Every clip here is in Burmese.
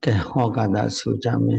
Cái họ cả đã sự cha mẹ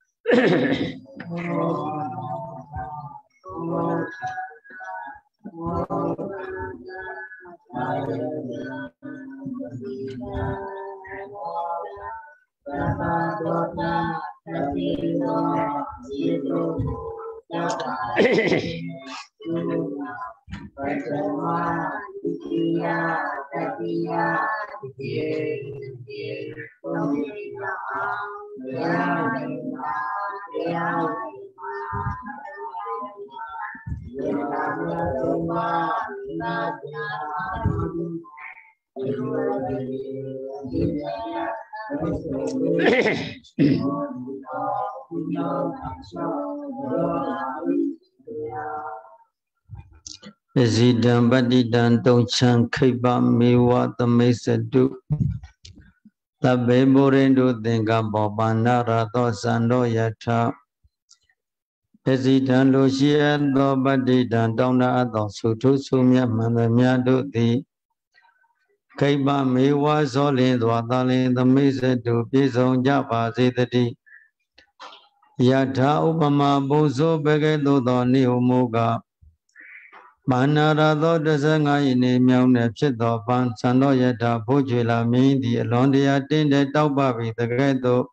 Zidam Badidan Dongchan Kiba Miwa Tamisedu Tabe Borindu Dinga Bobana Rato Sando Yata Zidam Lucia Do Badidan Dona Ado Sutu Sumya Mandamya Duti Kiba Miwa Solin Dwatalin Tamisedu Pizong Java Zidati Yata Upama Buzo Begedo Doni Umuga Manarado Desanga in a Miaune Chito Pan Sando Yeta Pujila Mindi Londia Tinde Taubabi the Gredo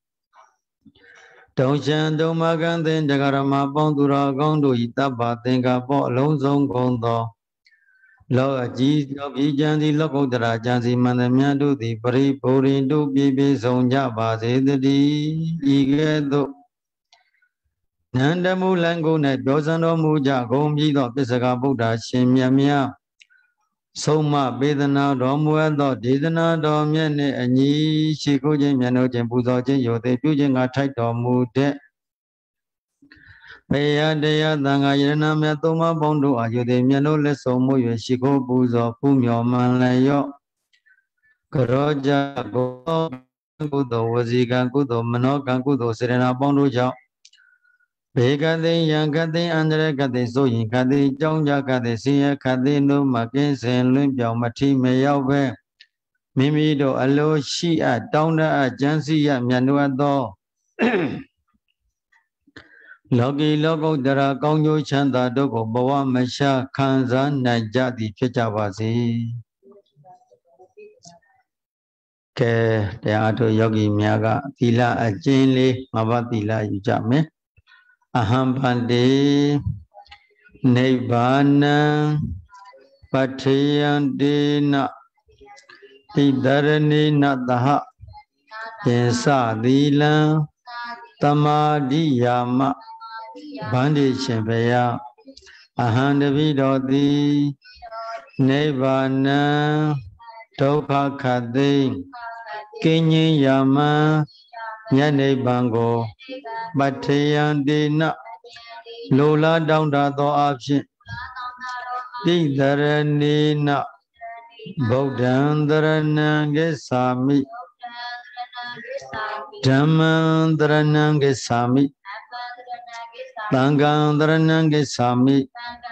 Doshan Domagan then Jagarama Bondura Gondo Itaba Tenga Po Lonzong Gondo Lo Aji Lobijan the Lokodra Jansi Manamiadu the Pari Purin do Bibi Sonja Base the Igedo Nanda Mulango Net Dosano Muja Gombi Pisaka Buddha Shimyamia Soma Bedana Romuado Didana Domiane and Yi Shikojin Yano Tempuzo Yo the Pujin a tight or mude Paya Dea Danga Yana Matoma Bondo Ayudemiano Lesomo Shiko Buzo Pumio Malayo Koroja Gudo Wazigan Gudo Manokan Gudo Serena Bondo Jao Begade Yankade Andre Gade Soyin Kade Jonja Kade Sia Kade no Makin Sen Limpia Mati Mayawe Mimido Alo Shia Downa Jansia Mianuado Logi Logo Dara Konyo Chanda Dogo Bawa Mesha Kanzan Najadi Pichavasi Ke Teato Yogi Miaga Tila Ajinli Mavatila Yujame Ahambande Nibbana Patayandena Idarani Nataha Yensa Dila Tamadiyama Bandi Chempaya Ahandavidodi Nibbana Dokha Kade Kinyi Yama Yane Bango Patayandena Lola down the option. Idaranina Bodhandaranangesami Dhammandaranangesami Tangandaranangesami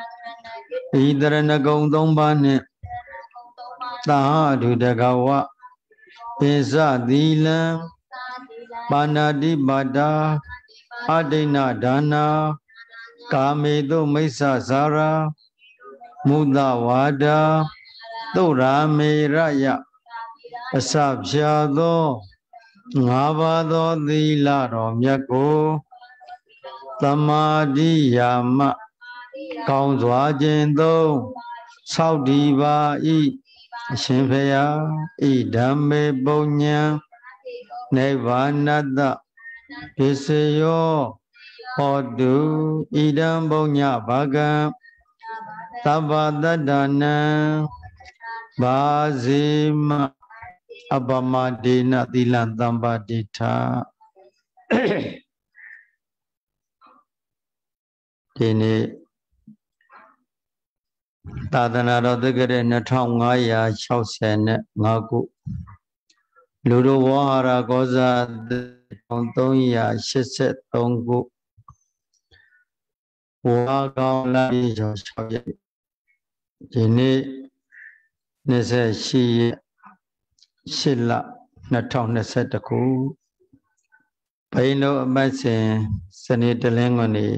Idaranagondambane Tahadu Dagawa Pesa Dila Panadi Bada Adina Dana Kamedo Mesa Zara Muda Wada Dora Meraya Asabshado Ngavado Dila Romyako Tamadi Yama Kaunzwajendo Saudiva I Shimpeya Idame Bonya Nevanada Piseyo Odu Idam Bonya Baga Tabadadana Bazima Abamadina Dilantambadita Dini Tadana Rodegare Natongaya Chausen Naku Ludo Wahara Goza Tontoya Shiset Tongu Waga Ladi Joshua Dini Nese Shi Shilla Natong Nesetaku Bấy nô bát sen sani talen ngoni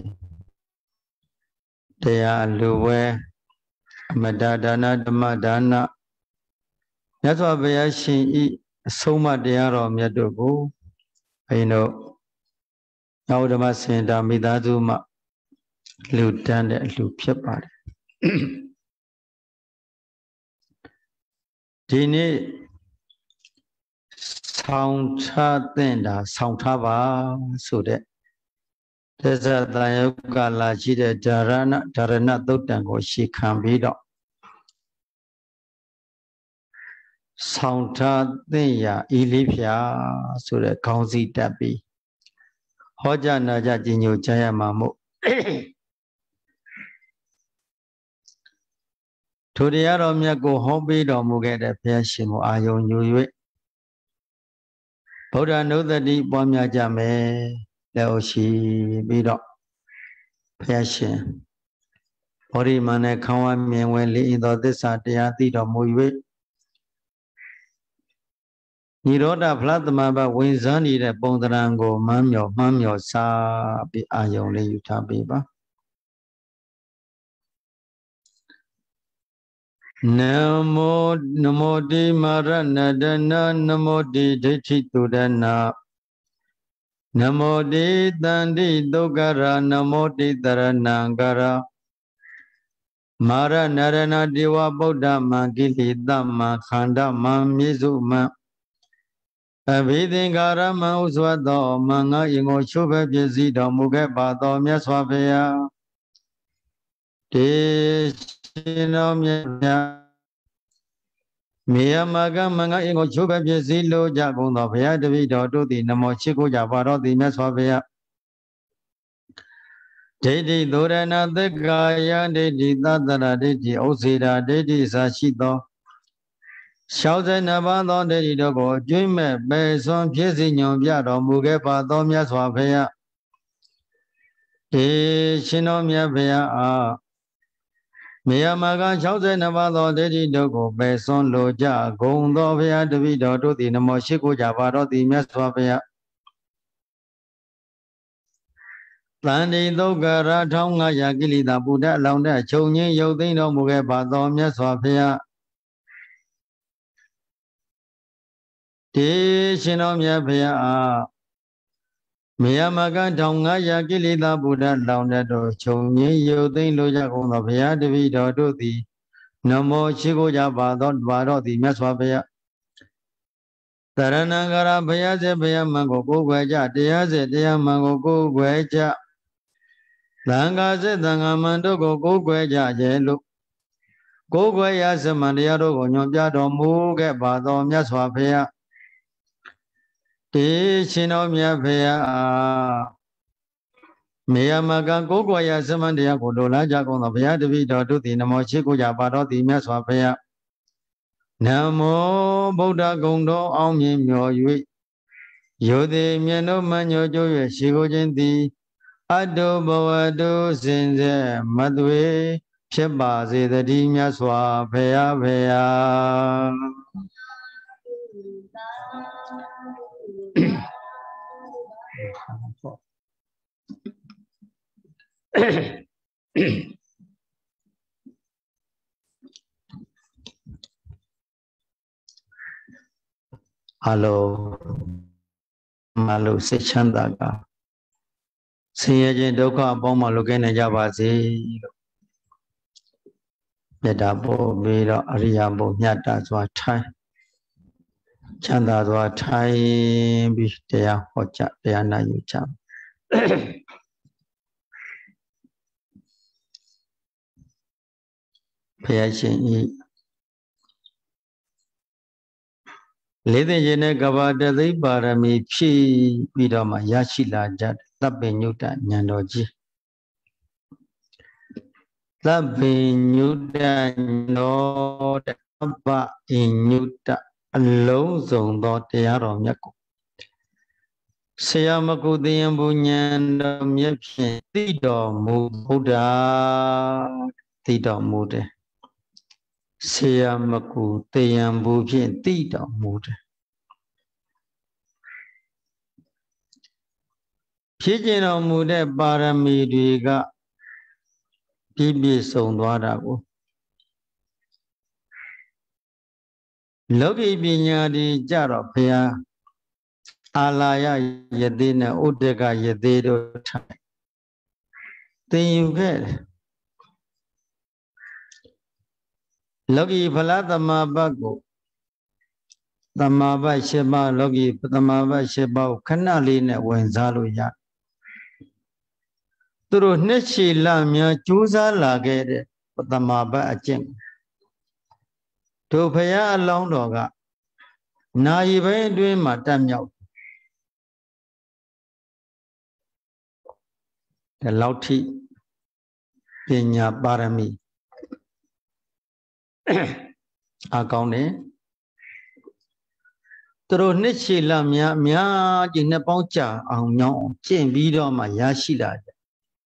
Taya luwe Amadadana Dhamadana NhậtစွာBùi Yáရှင်ý Sông Mạတရားတော်မြတ်တို့ကိုဘုန်းတော်ညာဝဓမ္မစင်တာမိသားစုမှလူတန်းတဲ့အလှဖြစ်ပါတယ်ဒီနေ့ဆောင်ထားတဲ့တာဆောင်ထားပါဆိုတဲ့သစ္စာတန်ယုတ်ကလာရှိတဲ့ဓာရဏသုတ်တံကိုရှေခံပြီးတော့ဆောင်ထားတဲ့ရာဤလေးဖြာဆိုတဲ့ခေါင်းစည်းတက်ပြီးဟောကြားနာကြားကြီးညိုကြရမှာမို့ထိုတရားတော်မြတ်ကိုဟောပေးတော်မူခဲ့တဲ့ဘုရားရှင်ကိုအာယုံညူ၍ဗုဒ္ဓနုဒတိပွားများကြမယ်လက်အိုရှိပြီးတော့ဘုရားရှင်ဘောဓိမန္တခေါင်းဝမြင်ဝင်လေးသောသစ္စာတရားသိတော်မူ၍နိရောဓဖလားသမဘဝင်စားနေတဲ့ပုံသဏ္ဍာန်ကိုမှန်းမြော်စားပြီးအာယုံလေးယူထားပေးပါနမောတိမာရဏဒနာနမောတိဒိဋ္ဌိတုဒနာနမောတိတန္တိဒုက္ခရာနမောတိတရဏံကရာမာရဏရဏဒေဝဗုဒ္ဓမံကိလေသမံခန္ဓာမံမြေစုမံအဘိသင်္ကာရမံဥစွတ်သောမင်္ဂယင်ကိုချုပ်ပဲပြည့်စည်တော်မူခဲ့ပါတော်မြတ်စွာဘုရားတေရှင်တော်မြတ်မေယမကမင်္ဂယင်ကိုချုပ်ပဲပြည့်စည်လိုကြကုန်သောဘုရားတပည့်တော်တို့သည်နမောချစ်ကိုကြပါတော်သည်မြတ်စွာဘုရားဒိဋ္ဌိသောရဏသက္ကာယဒိဋ္ဌိသတ္တရဒိဋ္ဌိဥစေရာဒိဋ္ဌိစာရှိသော62ပါးသောဒိဋ္ဌိတို့ကိုကျွမ်းမဲ့ပယ်စွန်ဖြစ်စီညွန်ပြတော်မူခဲ့ပါသောမြတ်စွာဘုရားေရှင်တော်မြတ်ဘုရားအားမေယမက62ပါးသောဒိဋ္ဌိတို့ကိုပယ်စွန်လိုကြဂုံသောဘုရားတပည့်တော်တို့သည်နမောရှိခိုးကြပါတော်သည်မြတ်စွာဘုရားတန်တိဒုက္ခရာ1500ကိလေသာပုဒ္ဒအလောင်းတဲ့ချုပ်ငင်းရုပ်သိမ်းတော်မူခဲ့ပါသောမြတ်စွာဘုရားတေရှင်တော်မြတ်ဘုရားအားမေယမက1500ကိလေသာပုဒ္ဒလောင်တဲ့တို့ခြုံငင်းရုပ်သိမ်းလိုကြကုန်သောဘုရားတပည့်တော်တို့သည်နမောရှိခိုးကြပါတော်သည်မြတ်စွာဘုရားတရဏံကရာဘုရားစေဘုရားမံကိုကိုးကွယ်ကြတရားစေတရားမံကိုကိုးကွယ်ကြသံဃာစေသံဃာမံတို့ကိုကိုးကွယ်ကြရဲ့လို့ကိုးကွယ်ရသမန်တရားတို့ကိုညွှန်ပြတော်မူခဲ့ပါသောမြတ်စွာဘုရားတေရှင်တော်မြတ်ဘုရားအားမေယမကကိုးကွယ်ရသမန်တရားကိုလိုလားကြကုန်သောဘုရားတပည့်တော်တို့သည်နမောရှိခိုးကြပါတော်သည်မြတ်စွာဘုရားနမောဗုဒ္ဓဂုံတော်အောင်မြင်မြော်၍ယောတိမြတ်တို့မှညိုကြွ၍ရှိခိုးခြင်းသည်အတုဘဝတုစင်စေမသွေဖြစ်ပါစေတည်းမြတ်စွာဘုရားအလိုမလို့စိတ်ချမ်းသာကဆင်းရဲခြင်းဒုက္ခအပေါင်းမှလွတ်ကင်းနိုင်ကြပါစေလို့မေတ္တာပို့ပြီးတော့အရိယာဘုမြတ်တာစွာထိုင်ချမ်းသာစွာထိုင်ပြီးတရားဟောကြားတရားနာယူကြဘုရားရှင်ဤလေးသိခြင်းနဲ့ကဘာတသိပါရမီဖြည့်ပြီးတော့မှရရှိလာကြတဲ့တပ်ပင်ညုတဉာဏ်တော်ကြီးတပ်ပင်ညုတတော်တဲ့အပအညုတအလုံးစုံသောတရားတော်မြတ်ကိုဆရာမကုသိယံဘုညံတော်မြတ်ဖြင့်သိတော်မူဗုဒ္ဓသိတော်မူတယ်ဆရာမကုသိယံဘုဖြင့်သိတော်မူတယ်ဖြစ်ကျင်တော်မူတဲ့ပါရမီတွေကပြည့်ပြည့်စုံသွားတာကိုလောကီပညာတွေကြတော့ဘုရားအာလာယယတိနဲ့ဥဒကယတိတို့ထိုင်သင်ယူခဲ့တယ်လောကီဖလားသမဘတ်ကိုသမဘတ်၈ပါးလောကီသမဘတ်၈ပါးကိုခဏလေးနဲ့ဝင်စားလို့ရသူတို့နှစ်ရှည်လများကြိုးစားလာခဲ့တဲ့သမဘတ်အကျင့်တို့ဘုရားအလောင်းတော်ကနာယီပိုင်းအတွင်းမှာတက်မြောက်ဒီလောက်ထိပညာပါရမီအကောင်းတယ်သူတို့နှစ်ရှည်လများအများကြီးနှစ်ပေါင်းကြာအောင်ညောင်းကျင့်ပြီးတော့မှရရှိလာတယ်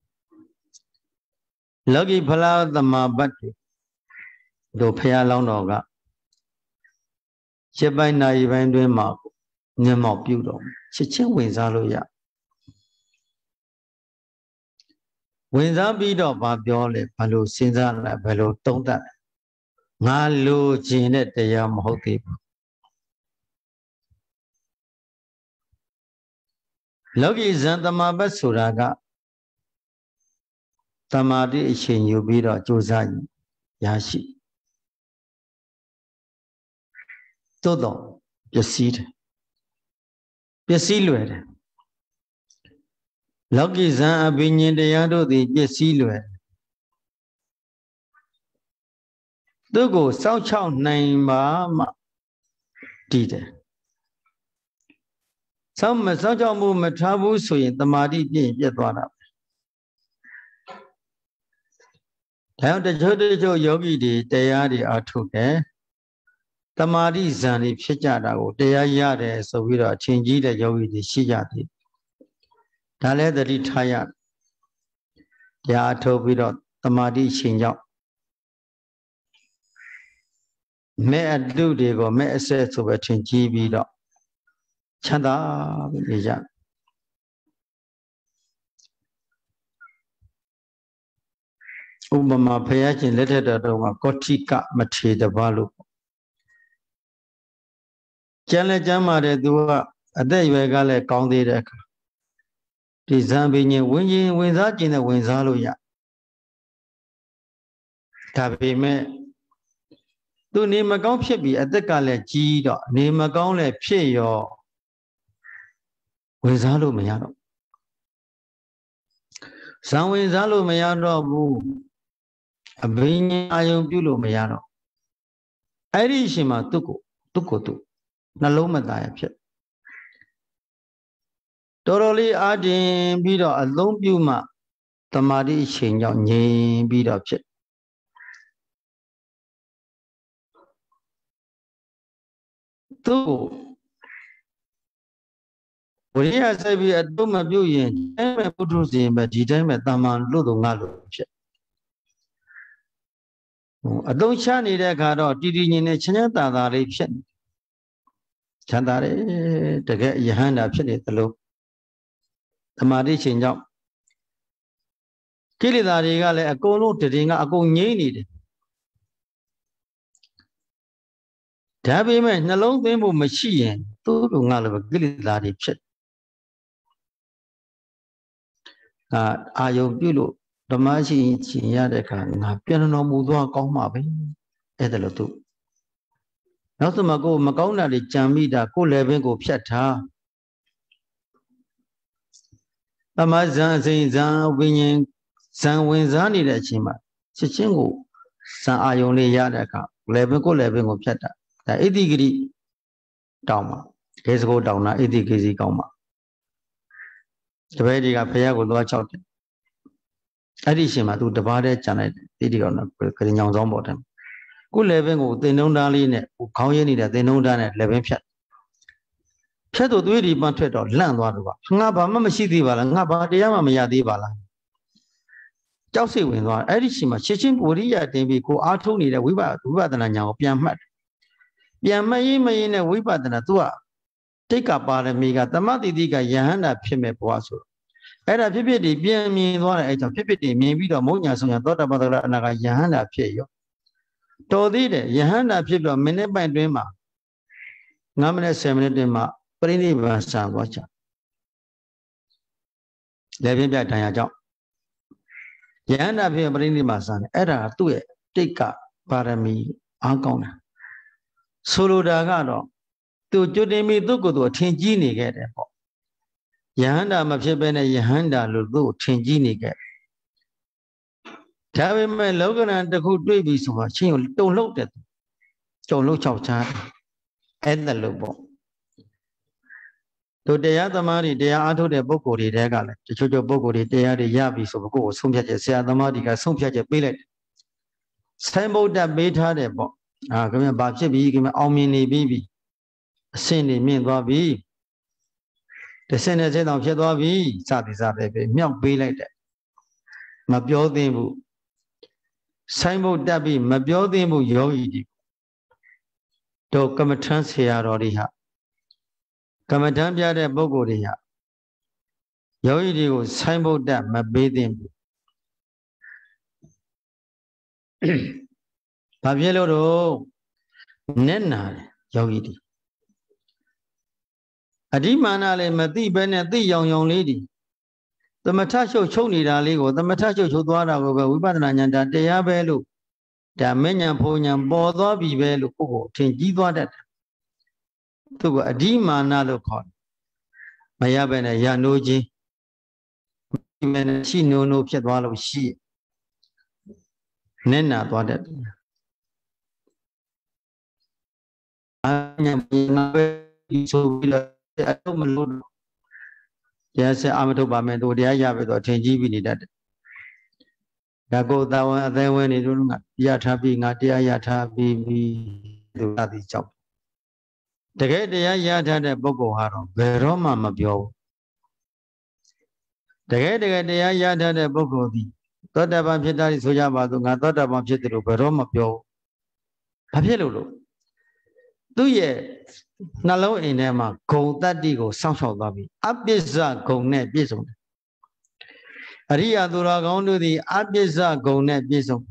လောကီဖလားသမဘတ်တို့ဖះလောင်းတော်ကရှစ်ပိုင်းနာရီပိုင်းတွင်မှာညံ့မောက်ပြုတော်ချက်ချင်းဝင်စားလို့ရဝင်စားပြီးတော့ဗာပြောလေဘယ်လိုစဉ်းစားလဲဘယ်လိုသုံးသပ်ငါလိုချင်တဲ့တရားမဟုတ်သေးဘူးလောကီဇန်သမဘတ်ဆိုတာကတမာတိအချိန်ယူပြီးတော့ကြိုးစားရရှိသို့တော့ပျက်စီးတယ်ပျက်စီးလွယ်တယ်လောကီဇန်အဘိညာဉ်တရားတို့သည်ပျက်စီးလွယ်သူကိုစောင့်ချောက်နိုင်ပါမှတည်တယ်စောင့်ချောက်မှုမထားဘူးဆိုရင်တမာတိပြည့်သွားတာဒါကြောင့်တချို့ယောဂီတွေတရားတွေအထုတ်တယ်တမာတိဇန်တွေဖြစ်ကြတာကိုတရားရတယ်ဆိုပြီးတော့အချင်းကြီးတဲ့ယောဂီတွေရှိကြတယ်ဒါလည်းသတိထားရတရားအထုတ်ပြီးတော့တမာတိရှင်ကြောင့်မဲ့အတုတွေကိုမဲ့အဆက်ဆိုပဲထင်ကြီးပြီးတော့ချမ်းသာပြီးနေကြဥပမာဘုရားရှင်လက်ထက်တော်ကကောဋိကမထေတပါလို့ကျမ်းလည်းကျမ်းပါတယ်သူကအသက်အရွယ်ကလည်းကောင်းသေးတဲ့အခါဒီဇံပင်ရှင်ဝင်စားခြင်းနဲ့ဝင်စားလို့ရဒါပေမဲ့သူနေမကောင်းဖြစ်ပြီးအသက်ကလည်းကြီးတော့နေမကောင်းလည်းဖြစ်ရောဝင်စားလို့မရတော့ဇံဝင်စားလို့မရတော့ဘူးအဘိညာဉ်အာယုံပြုလို့မရတော့အဲ့ဒီအချိန်မှာသူ့ကိုနှလုံးမသားရဖြစ်တော်တော်လေးအားတင်ပြီးတော့အလုံးပြုမှတမာတိအချိန်ကြောင့်ငြိမ်ပြီးတော့ဖြစ်သူ့ကိုဝိရိယစိုက်ပြီးအတုံးမပြုတ်ရင်အဲ့မဲ့ပုထုဇဉ်ပဲဒီတိုင်းပဲတာမန်လို့တော့ငါလို့ဖြစ်အတုံးချနေတဲ့အခါတော့တည်တည်ငြိမ်နေချမ်းသာသာလေးဖြစ်ချမ်းသာတယ်တကယ်ယဟန္တာဖြစ်နေသလိုသမာဓိရှင်ကြောင့်ကိလေသာတွေကလည်းအကုန်လုံးတည်ကအကုန်ငြိမ့်နေတယ်ဒါပေမဲ့နှလုံးသွင်းဖို့မရှိရင်သူ့လိုငါလိုပဲကိလေသာတွေဖြစ်အာယုံပြုလို့ဓမ္မရှိရင်ရတဲ့အခါငါပြန်တော်မူသွားကောင်းမှာပဲအဲ့ဒါလို့သူနောက်ဆုံးမှကိုမကောင်းတာတွေကြံမိတာကိုလည်းပင်ကိုဖြတ်ထားသမဇန်အစဉ်ဇန်ဝိညာဉ်ဇန်ဝင်စားနေတဲ့အချိန်မှာချက်ချင်းကိုဇန်အာယုံလေးရတဲ့အခါလည်းပင်ကိုလည်းပင်ကိုဖြတ်တာဒါဣတိဂရိတောင်းမှာခေစကိုတောင်းတာဣတိဂရိကောင်းမှာတပည့်တွေကဖះကိုသွားချောက်တယ်အဲ့ဒီအချိန်မှာသူတပါးတည်းကြံလိုက်တယ်ဣတိကောင်ကကရင်ညောင်ဆောင်ပေါ်တယ်ကိုလည်းပင်ကိုသင်္နှုံးသားလေးနဲ့ခေါင်းရင်းနေတဲ့သင်္နှုံးသားနဲ့လည်းပင်ဖြတ်တော့သွေးဒီပန်းထွက်တော့လန့်သွားတော့ငါဘာမှမရှိသေးပါလားငါဘာတရားမှမရသေးပါလားကြောက်စိတ်ဝင်သွားအဲ့ဒီချိန်မှာချက်ချင်းဝိရိယတင်ပြီးကိုအားထုတ်နေတဲ့ဝိပဿနာညာကိုပြန်မှတ်ရေးမရေးနဲ့ဝိပဿနာ तू ကတိတ်ကပါရမီကသမတိတိကယဟန္တာဖြစ်မဲ့ဘဝဆိုအဲ့ဒါဖြစ်ဖြစ်ဒီပြန်မြင်သွားတယ်အဲ့ကြောင့်ဖြစ်ဖြစ်ဒီမြင်ပြီးတော့မုံညာဆုံးညာသောတာပတ္တရအနာကယဟန္တာဖြစ်ရောတော်သေးတယ်ယဟန္တာဖြစ်ပြီးတော့မိနစ်ပိုင်းတွင်းမှာ9မိနစ်10မိနစ်တွင်းမှာပရိနိဗ္ဗာန်ဆံသွားချလက်ပြပြတန်ရာကြောင့်ယဟန္တာဖြစ်ပရိနိဗ္ဗာန်ဆံတယ်အဲ့ဒါသူ့ရဲ့တိတ်ကပါရမီအားကောင်းတယ်ဆိုလိုတာကတော့သူကျွတ်တင်ပြီးသူ့ကိုယ်သူအထင်ကြီးနေခဲ့တယ်ပေါ့ယဟန္တာမဖြစ်ဘဲနဲ့ယဟန္တာလို့သူ့ကိုထင်ကြီးနေခဲ့ဒါပေမဲ့လောကရန်တစ်ခုတွေ့ပြီဆိုတော့ချင်းကိုတုံလှုပ်တယ်တုံလှုပ်ချောက်ချားအဲ့ဒါလို့ပေါ့တို့တရားသမားတွေတရားအားထုတ်တဲ့ပုဂ္ဂိုလ်တွေတဲကလည်းတချို့ပုဂ္ဂိုလ်တွေတရားတွေရပြီဆိုတော့ကိုယ်ကိုဆုံးဖြတ်ချက်ဆရာသမားတွေကဆုံးဖြတ်ချက်ပေးလိုက်ဆိုင်ဗုဒ္ဓပေးထားတယ်ပေါ့ခင်ဗျဘာဖြစ်ပြီခင်ဗျအောင်မြင်နေပြီအဆင့်နေမြင့်သွားပြီတဆင့်နဲ့ဆင့်တော်ဖြစ်သွားပြီစသည်စသည်ပဲမြောက်ပေးလိုက်တယ်မပြောသင့်ဘူးဆိုင်ဗုဒ္ဓပြီးမပြောသင့်ဘူးယောဂီတွေတို့ကမ္မထမ်းဆရာတော်တွေဟာကမ္မထမ်းပြတဲ့ပုဂ္ဂိုလ်တွေဟာယောဂီတွေကိုဆိုင်ဗုဒ္ဓမပေးသင့်ဘူးဘာဖြစ်လို့တော့နဲ့နာတယ်ယောဂီတွေအဓိမာနလည်းမသိဘဲနဲ့သိရောင်ရောင်လေးတွေသမထရှုပ်ချုပ်နေတာလေးကိုသမထရှုပ်ချုပ်သွားတာကိုပဲဝိပဿနာဉာဏ်တရားပဲလို့ဒါမဉဏ်ဖုံဉဏ်ပေါ်သွားပြီပဲလို့ကိုယ့်ကိုထင်ကြီးသွားတတ်တယ်သူကအဓိမာနလို့ခေါ်တယ်မရဘဲနဲ့ရနိုးခြင်းဒီမဲ့ရှိနိုးနိုးဖြစ်သွားလို့ရှိနဲ့နာသွားတတ်တယ်အညာမပဲဒီဆိုပြီးတော့အတော့မလို့တရားဆက်အာမထုတ်ပါမယ်သူတရားရပြီတော့ထင်ကြီးပြီးနေတတ်တယ်ဒါကိုသာဝန်အသေးဝင်နေတို့ကရထားပြီးငါတရားရထားပြီးသူသာသည်ကြောက်တကယ်တရားရထားတဲ့ပုဂ္ဂိုလ်ဟာတော့ဘယ်တော့မှမပြောဘူးတကယ်တရားရထားတဲ့ပုဂ္ဂိုလ်သည်သောတာပန်ဖြစ်တာဆိုကြပါစို့ငါသောတာပန်ဖြစ်တယ်လို့ဘယ်တော့မပြောဘူးဘာဖြစ်လို့သူ့ရဲ့နှလုံးအိမ်ထဲမှာဂုံတတ္တိကိုစောင့်ရှောက်သွားပြီအပစ္စဂုံနဲ့ပြည့်စုံတယ်အရိယာသူတော်ကောင်းတို့သည်အပစ္စဂုံနဲ့ပြည့်စုံ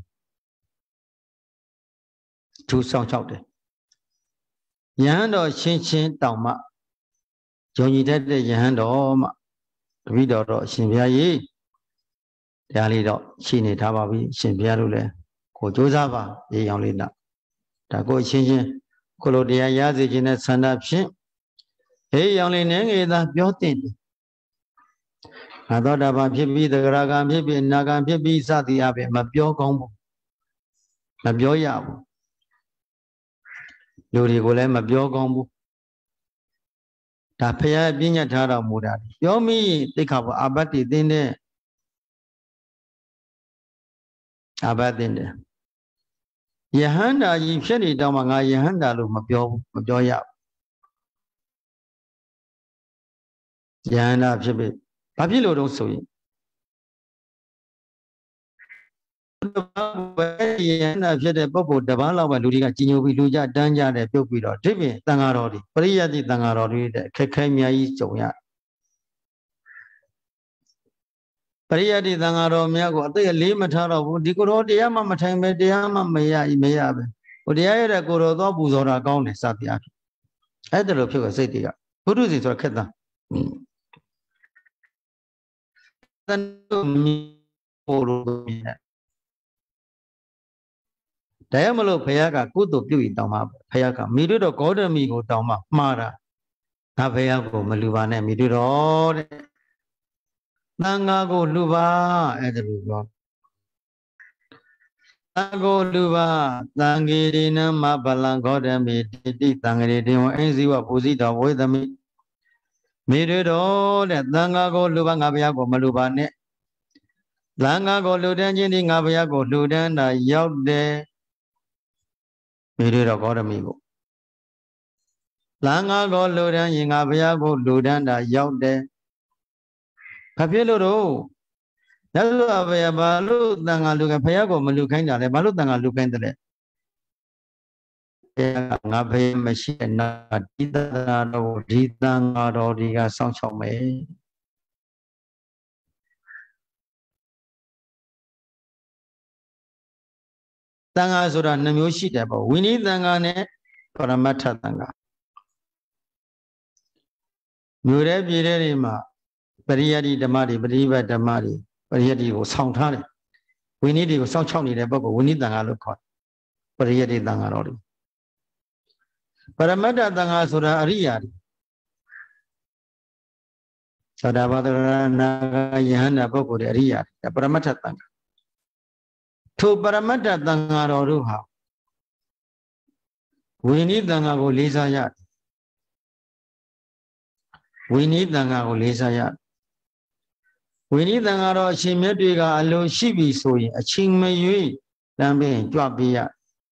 သူစောင့်ရှောက်တယ်ယဟန်တော်ချင်းတောင်မှယုံကြည်တတ်တဲ့ယဟန်တော်မှတပည့်တော်တော့အရှင်ဘုရားကြီးတရားလေးတော့ရှိနေထားပါပြီအရှင်ဘုရားတို့လည်းကိုကြိုးစားပါရေရောင်လေးတော့ဒါကိုချင်းကိုလိုတရားရစေခြင်းနဲ့ဆန္ဒဖြင့်ဟေးရောင်လေးနဲ့ငယ်သာပြောတင်တယ်ငါသောတာပန်ဖြစ်ပြီးသဂရကံဖြစ်ပြီးအနာကံဖြစ်ပြီးစသည်အပြင်မပြောကောင်းဘူးမပြောရဘူးလူတွေကိုလည်းမပြောကောင်းဘူးဒါဖရာပြညတ်ထားတော်မူတာပြောမိသိခါဘောအာဘတ်တိသင်တဲ့အာဘတ်တင်တယ်ယဟန္တာကြီးဖြစ်နေတော့မှငါယဟန္တာလို့မပြောဘူးမပြောရဘူးယဟန္တာဖြစ်ပြီဘာဖြစ်လို့တော့ဆိုရင်ယဟန္တာဖြစ်တဲ့ပုဂ္ဂိုလ်တစ်ပါးလောက်ပဲလူတွေကကြီးညိုပြီးလူကြတန်းကြတယ်ပြုတ်ပြီးတော့ဒီပြင်တန်ဃာတော်တွေပရိယတ်တိတန်ဃာတော်တွေတဲ့ခက်ခဲအများကြီးကြုံရပရိယတ်တိတန်ဃာတော်များကိုအသိအလေးမထားတော့ဘူးဒီကိုယ်တော်တရားမှမထိုင်ပဲတရားမှမရပဲဟိုတရားရတဲ့ကိုယ်တော်သောပူဇော်တာကောင်းတယ်စသည်အဖြစ်အဲ့ဒါလိုဖြစ်ခဲ့စိတ်တွေကဘုဒ္ဓစီဆိုခက်တာတန်ဖို့လို့မြင်တယ်တရားမလို့ဘုရားကကုသိုလ်ပြုရင်တောင်းမှဘုရားကမိတို့တော့ဂေါတမီကိုတောင်းမှမှားတာငါဘုရားကိုမလူပါနဲ့မိတို့တော့တဲ့သံဃာကိုလူပါအဲ့ဒါလိုပြောသံဃာကိုလူပါသံဃေရိနမဗလံဂေါတမီတိသံဃေရိတေဝအိဇိဝပူဇိတော်ဝေသမိမိတို့တော့တဲ့သံဃာကိုလူပါငါဘုရားကိုမလူပါနဲ့သံဃာကိုလူတန်းခြင်းဒီငါဘုရားကိုလူတန်းတာရောက်တယ်မိတို့တော့ဂေါတမီကိုသံဃာကိုလူတန်းရင်ငါဘုရားကိုလူတန်းတာရောက်တယ်ဘာဖြစ်လို့တော့ရသော်ဘုရားဘာလို့သံဃာလူကဘုရားကိုမလူခိုင်းတာလဲဘာလို့သံဃာလူခိုင်းတယ်လဲငါဘုရားမရှိတဲ့နာဒီသနာတော်ဒီသံဃာတော်ဒီကစောင့်ရှောက်မယ် Tanga sura Namushi Dabo. We need Tangane Paramata Tanga. Mure Birima, Pariadi Damari, Bariba Damari, Pariadi was Soundhani. We need you Sound Chowni Debo, we need Tanga look hot. Pariadi Tangarodi. Paramata Tanga sura Ariadi. Sadavadara Naga Yana Boko Ariadi, the Paramata Tanga. To Paramata Tangaroha. We need Tangago Lisa Yat. We need Tangago Lisa Yat. We need Tangaro Chimediga Alo Shibi Sui, a Ching Mayu, Lambe, Jwabia.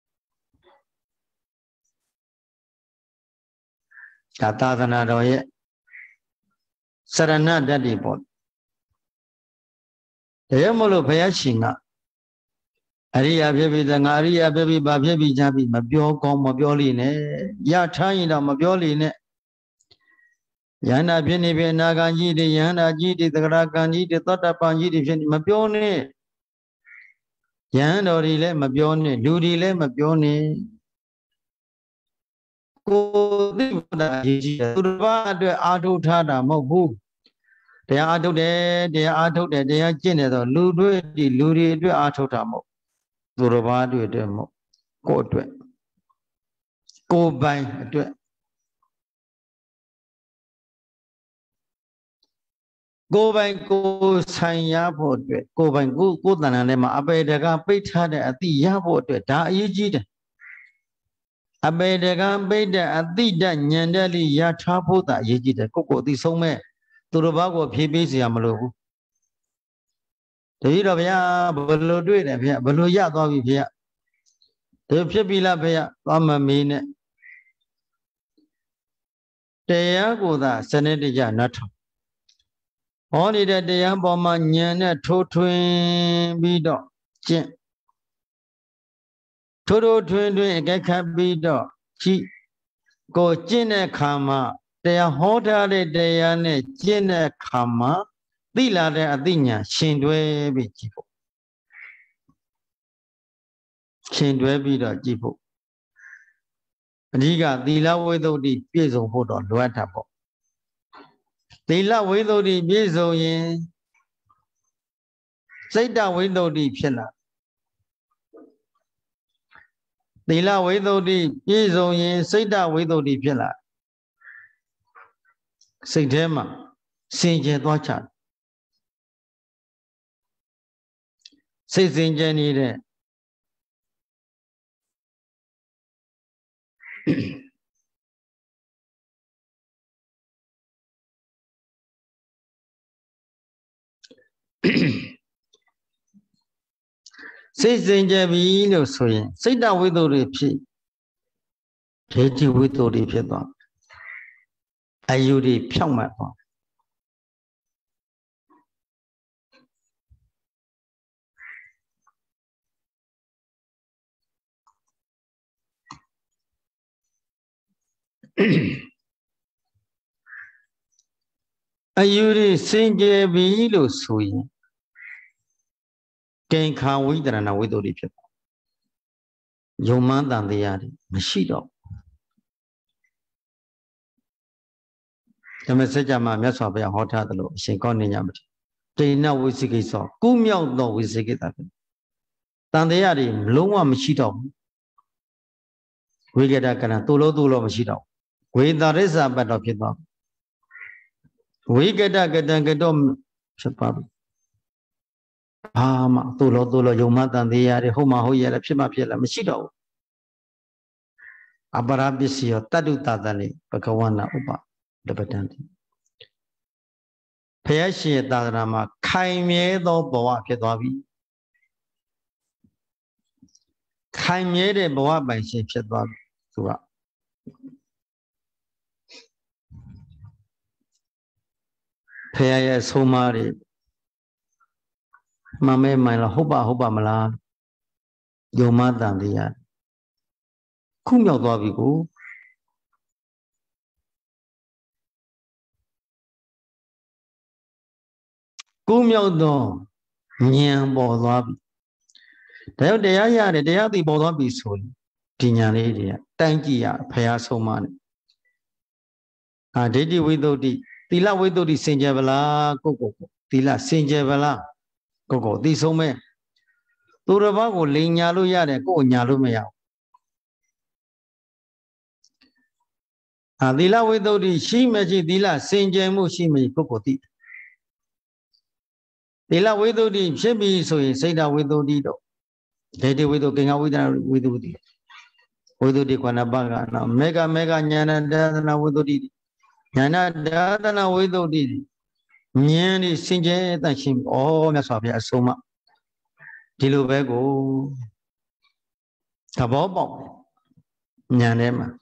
Tatana Roye Sarana Daddy Bot. The Yamolo Payashina Aria Baby Dangaria Baby Baby Jabi, Mabio Com Mabioline, Yataina Mabioline. Yana Bini Nagaji, the Yana Gidi, the Rakanji, the Tatapanji, the Mabione. Yanorile Mabione, Ludile Mabione. Go the Ado Tada Mobu. They are to they are to they are general, Ludu, the Ludi, the Atotamo. Durabadu demo. Go to it. Go by it. Go by go sign yaport, go by go than an ema, Abedega, Peta at the yaport, da yigid. Abedega, Beda at the dan Yandeli Yatapota, yigid, Coco, the Some, Turabago, Pibis Yamalu. The Hiravia, Bolo do it, Bolo Yadavi here. The Pibila Pia, Rama mean. They are good, Senator Janat. Only that the Yamboma Yana twin bido. Toto twin Gaka bido. Chi go Jine Kama. They are hotter they are Jine Kama. Dila de Adinya, Shindwe Bichipo. Shindwe bido Jipo. Diga, Dila widow the piece of put on Luatapo. Dila widow the Bizo in. Say that window deep chilla. Dila window deep, Bizo in, say that window deep chilla. Say Dema, Saint Watcher. Say Saint Jenny. Say Saint Javi, no swing. Say that window deep. Pretty window deep. Are you the Pyongma? Are you the Saint Javi, no swing? Can come with an window deep. Your man than the yard, Mashido. The message of my mess of a hot adlo, she gone in Yamit. They now we see it so. Gumio no we see it. Then they are in Loma Machito. We get a kind of Tulo Machito. We the rest of bad of it. We get a get on Shapab. Ah, Tulo Yuma than the Yari Homa Hoya Pima Pilla Machito. Abarabisio Tadu Tadani, Pakawana Uba, the patent. Peashi Dadrama, Kaime do Boa Petavi. Kaime de Boa by Shape Shetbab. Paya Somari Mame Mala Hoba Mala Yoma than the Yard. Kumyo Davigo. Kumyo do Nyam Bodavi. Đạiတရားရတယ်တရားသိပေါ်သွားပြီဆိုရင်ဒီညာလေးတွေကတန်းကြည့်ရဖရာဆုံးမနဲ့ဒိဋ္ဌိဝိသုဒ္ဓိသီလဝိသုဒ္ဓိစင်ကြယ်ဗလားကိုသီလစင်ကြယ်ဗလားကိုသိဆုံးမဲ့သူတစ်ပါးကိုလိန်ညာလို့ရတယ်ကိုညာလို့မရဘူးသီလဝိသုဒ္ဓိရှိမရှိသီလစင်ကြယ်မှုရှိမရှိကိုသိသီလဝိသုဒ္ဓိဖြစ်ပြီဆိုရင်စိတ်ဓာဝိသုဒ္ဓိတော့ဒိဋ္ဌိဝိသုဒ္ဓိကင်္ဂဝိသနာဝိသုဒ္ဓိဝိသုဒ္ဓိကွဏပကနော်မေဃညာဏဒသနာဝိသုဒ္ဓိညာဏဒသနာဝိသုဒ္ဓိဉာဏ်ဒီစင်ကြယ်တတ်ရှင်မြတ်စွာဘုရားအဆုံးအမဒီလိုပဲကိုသဘောပေါက်ဉာဏ်ထဲမှာ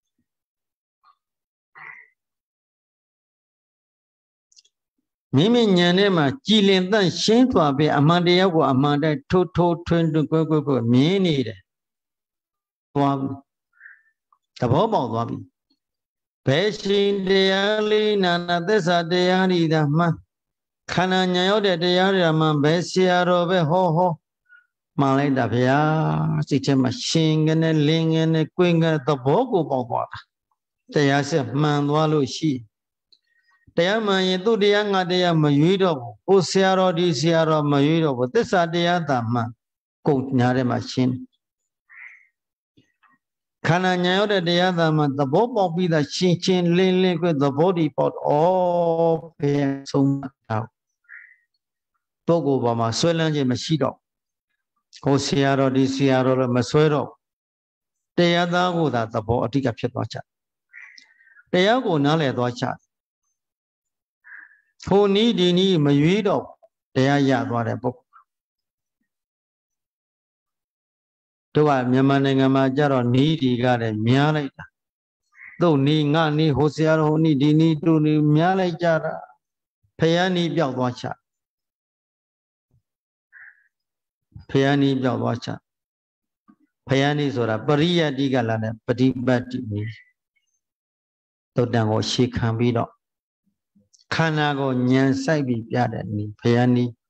မိမိဉာဏ်ထဲမှာကြည်လင်တတ်ရှင်းသွားပြီအမှန်တရားကိုအမှန်တိုင်းထိုးထွင်းကွယ်မြင်နေတယ်သွားသဘောပေါက်သွားပြီဘယ်ရှင်တရားလေးနာနာသစ္စာတရားဤသာမှခန္ဓာဉာဏ်ရောက်တဲ့တရားတွေမှဘယ်ဆရာတော်ပဲဟောမှန်လိုက်တာဗျာစိတ်ထဲမှာရှင်ကနေလင်းကနေကွင်းကနေသဘောကိုပေါက်သွားတာတရားဆက်မှန်သွားလို့ရှိတရားမှန်ရင်သူ့တရားငါတရားမရွေးတော့ဘူးကိုဆရာတော်ဒီဆရာတော်မရွေးတော့ဘူးသစ္စာတရားသာမှန်ကုန်ညာထဲမှာရှင်းခန္ဓာညာရောက်တဲ့တရားသာမှသဘောပေါက်ပြီးသားရှင်းလင်းကွသဘောဒီပေါက်ဘယ်ဆုံးတော့ပုဂ္ဂိုလ်ပေါ်မှာဆွဲလန်းခြင်းမရှိတော့ကိုဆရာတော်ဒီဆရာတော်လည်းမဆွဲတော့တရားသားကိုသာသဘောအတိတ်ကဖြစ်သွားချတရားကိုနားလည်သွားချဟိုနီးဒီနီးမရွေးတော့တရားရသွားတဲ့ပုဂ္ဂိုလ်တို့ကမြန်မာနိုင်ငံမှာကြတော့နီးဒီကလည်းများလိုက်တာတို့နီးငါနီးဟိုဆရာတော်ဟိုနီးဒီနီးတို့နီးများလိုက်ကြတာဖယားနီးပြောက်သွားချဖယားနီးပြောက်သွားချဖယားနီးဆိုတာပရိယတ္တိကလာတဲ့ပฏิပတ်တိနီးတုတ်တန်ကိုရှေခံပြီးတော့ခန္ဓာကိုညံဆိုင်ပြီးပြတဲ့နီးဖယားနီး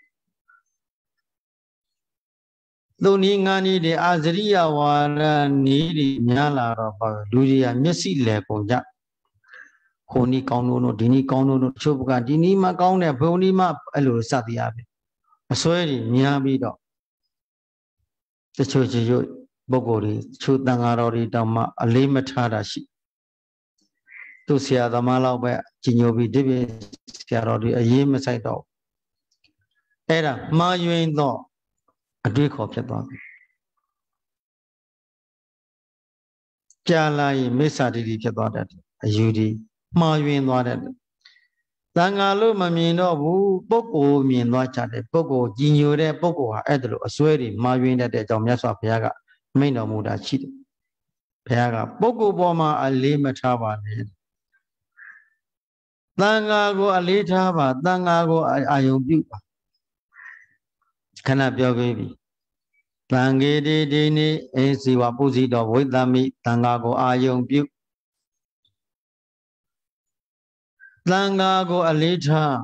သူနီးငါနီးတွေအာဇရိယဝါဒနီးတွေများလာတော့လူတွေကမျက်စိလဲကုန်ကြခိုနီးကောင်းလို့ဒီနီးကောင်းလို့ချုပ်ကဒီနီးမှကောင်းတယ်ဘုံနီးမှအဲ့လိုစသည်အပြင်အစွဲတွေများပြီးတော့တချို့ပုဂ္ဂိုလ်တွေချို့တန်ဃာတော်တွေတောင်မှအလေးမထားတာရှိသူဆရာသမားလောက်ပဲကြီးညိုပြီးဒီပြဆရာတော်တွေအရေးမဆိုင်တော့အဲ့ဒါမှားယွင်းတော့အတွေ့ခေါ်ဖြစ်သွားပြီကြာလာရင်မိစ္ဆာဒိဋ္ဌိဖြစ်သွားတတ်တယ်အယူဒီမှားယွင်းသွားတတ်တယ်သံဃာလို့မမြင်တော့ဘူးပုဂ္ဂိုလ်မြင်သွားကြတယ်ပုဂ္ဂိုလ်ကြီးညိုတဲ့ပုဂ္ဂိုလ်ဟာအဲ့ဒါလိုအစွဲတွေမှားယွင်းတတ်တဲ့အကြောင်းမြတ်စွာဘုရားကမိန့်တော်မူတာရှိတယ်ဘုရားကပုဂ္ဂိုလ်ပေါ်မှာအလေးမထားပါနဲ့သံဃာကိုအလေးထားပါသံဃာကိုအာယုံပြုပါခဏပြောခဲ့ပြီသံဃေတိဒီနိအေဇီဝပုဇိတော်ဝိသမိသံဃာကိုအာယုံပြုသံဃာကိုအလေးထား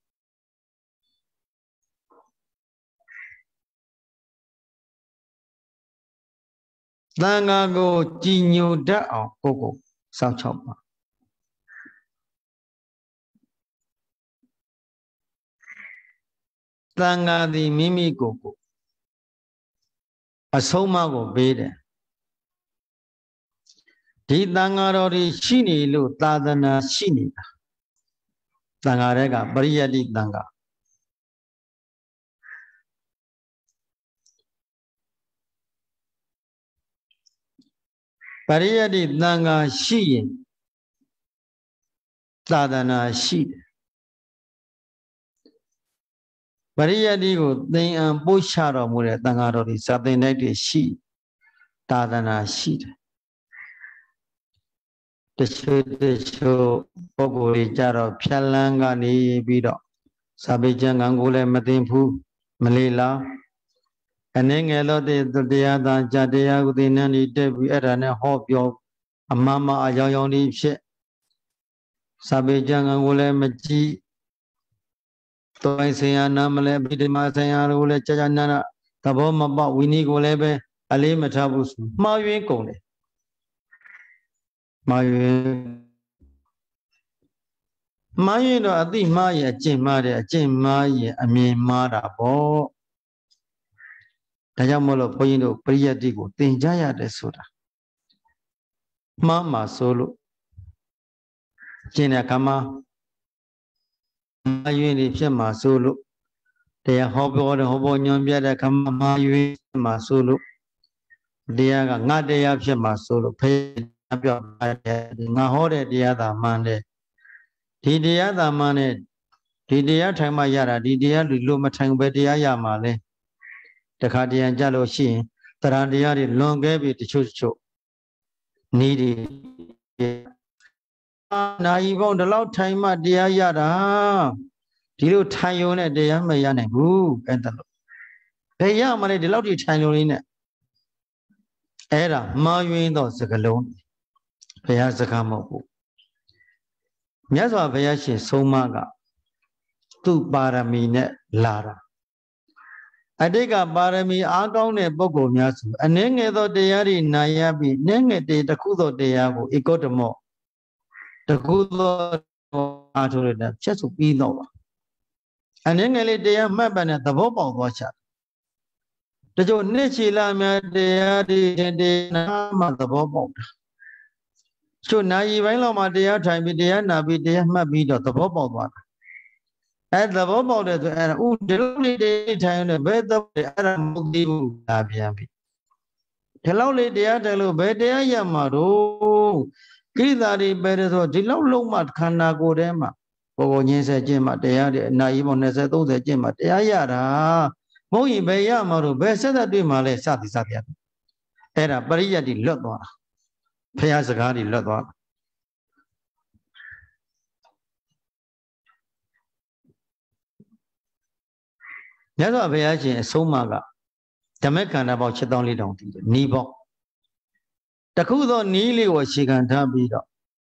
သံဃာကိုကြည်ညိုတတ်အောင်ကိုစောင့်ချောက်ပါသံဃာသည်မိမိကိုအဆုံးအမကိုပေးတယ်ဒီသံဃာတော်တွေရှိနေလို့သာသနာရှိနေတာသံဃာတွေကပရိယတ္တိသံဃာပရိယတ္တိသံဃာရှိရင်သာသနာရှိတယ်ပရိယတ္တိကိုသင်္အံပို့ချတော်မူတဲ့သံဃာတော်တွေဇာတိနိုင်တွေရှိသာသနာရှိတယ်တချို့ပုဂ္ဂိုလ်တွေကြတော့ဖြတ်လန်းကနေပြီးတော့စာပေကျမ်းဂန်ကိုလည်းမသိဘူးမလေလားအနေငယ်လို့တရားသာကြတရားကိုသိနှံ့နေတက်ပြီးအဲ့ဒါနဲ့ဟောပြောအမမအယောင်ယောင်ဒီဖြစ်စာပေကျမ်းဂန်ကိုလည်းမကြည့်တိုင်ဆင်ရနာမလဲဗိဓမာဆင်ရကိုလည်းကြာကြာနာနာ thập bố mà bảo Winnie cô lấy về Ali mà tháp bút mà yến công đấy mà yến đó ati mà yến trên mà yến ami mà đã bỏ đại gia mua lo bây giờ bây giờ đi cô tiền giá ya đấy số đó mà solo trên này kama mà yến đi phía mà solo để học bộ nhóm biết là kama mà yến mà solo dia ka ngã diaဖြစ်mà solo phảiပြောngã hෝတဲ့တရားသာမှန်တယ်ဒီတရားသာမှန်တယ်ဒီတရားထိုင်မှရတာဒီတရားလူလို့မထိုင်ပဲတရားရမှာလဲတခါတရံကြလို့ရှိရင်တရံတရားတွေလွန်ခဲ့ပြီတချို့နီးဒီနိုင်ပေါင်းဒီလောက်ထိုင်မှတရားရတာဒီလိုထိုင်ရုံနဲ့တရားမရနိုင်ဘူးအဲ့ဒါလို့ဘယ်ရမလဲဒီလောက်ထိထိုင်လို့လေးနဲ့အဲ့ဒါမှားယွင်းသောစကလုံးဘုရားစကားမဟုတ်ဘူးမြတ်စွာဘုရားရှင်ဆုံးမကသူ့ပါရမီနဲ့လာတာအတိတ်ကပါရမီအားကောင်းတဲ့ပုဂ္ဂိုလ်များဆိုအနည်းငယ်သောတရားတွေနာရပြီးနည်းငယ်တခုသောတရားကိုဧကောဓမောတခုသောအားထုတ်ရတဲ့ဖြတ်ဆိုပြီးတော့ပါအနည်းငယ်လေးတရားမှတ်ပါနဲ့သဘောပေါက်သွားချတချို့နှစ်ချီလာများတရားတွေတရားမှသဘောပေါက်တာချို့နာယီပိုင်းလောက်မှတရားထိုင်ပြီးတရားနာပြီးတရားမှတ်ပြီးတော့သဘောပေါက်သွားတာအဲသဘောပေါက်တယ်ဆိုအဲ့ဒါဒီလိုလေးတရားထိုင်လို့ဘယ်သဘောလဲအဲ့ဒါမဟုတ်သေးဘူးလာပြန်ပြီဒီလောက်လေးတရားထိုင်လို့ဘယ်တရားရမှာတော့ကိလေသာတွေပဲဆိုဒီလောက်လုံးမှခန္ဓာကိုယ်ထဲမှာပေါ်ညင်းဆက်ခြင်းမှာတရားတွေအနာယီပေါင်း20 30ခြင်းမှာတရားရတာမဟုတ်ရင်ဘယ်ရမှာတော့ဘယ်ဆက်သက်တွေ့မှာလဲစသည်အဲ့ဒါပရိယတ်တွေလွတ်သွားတာဖះစကားတွေလွတ်သွားတာမြတ်စွာဘုရားရှင်အဆုံးအမကဓမ္မခန္ဓာပေါင်း7400တည်တယ်နီးပေါင်းတခုသောနီးလေးကိုရှေခံထားပြီးတော့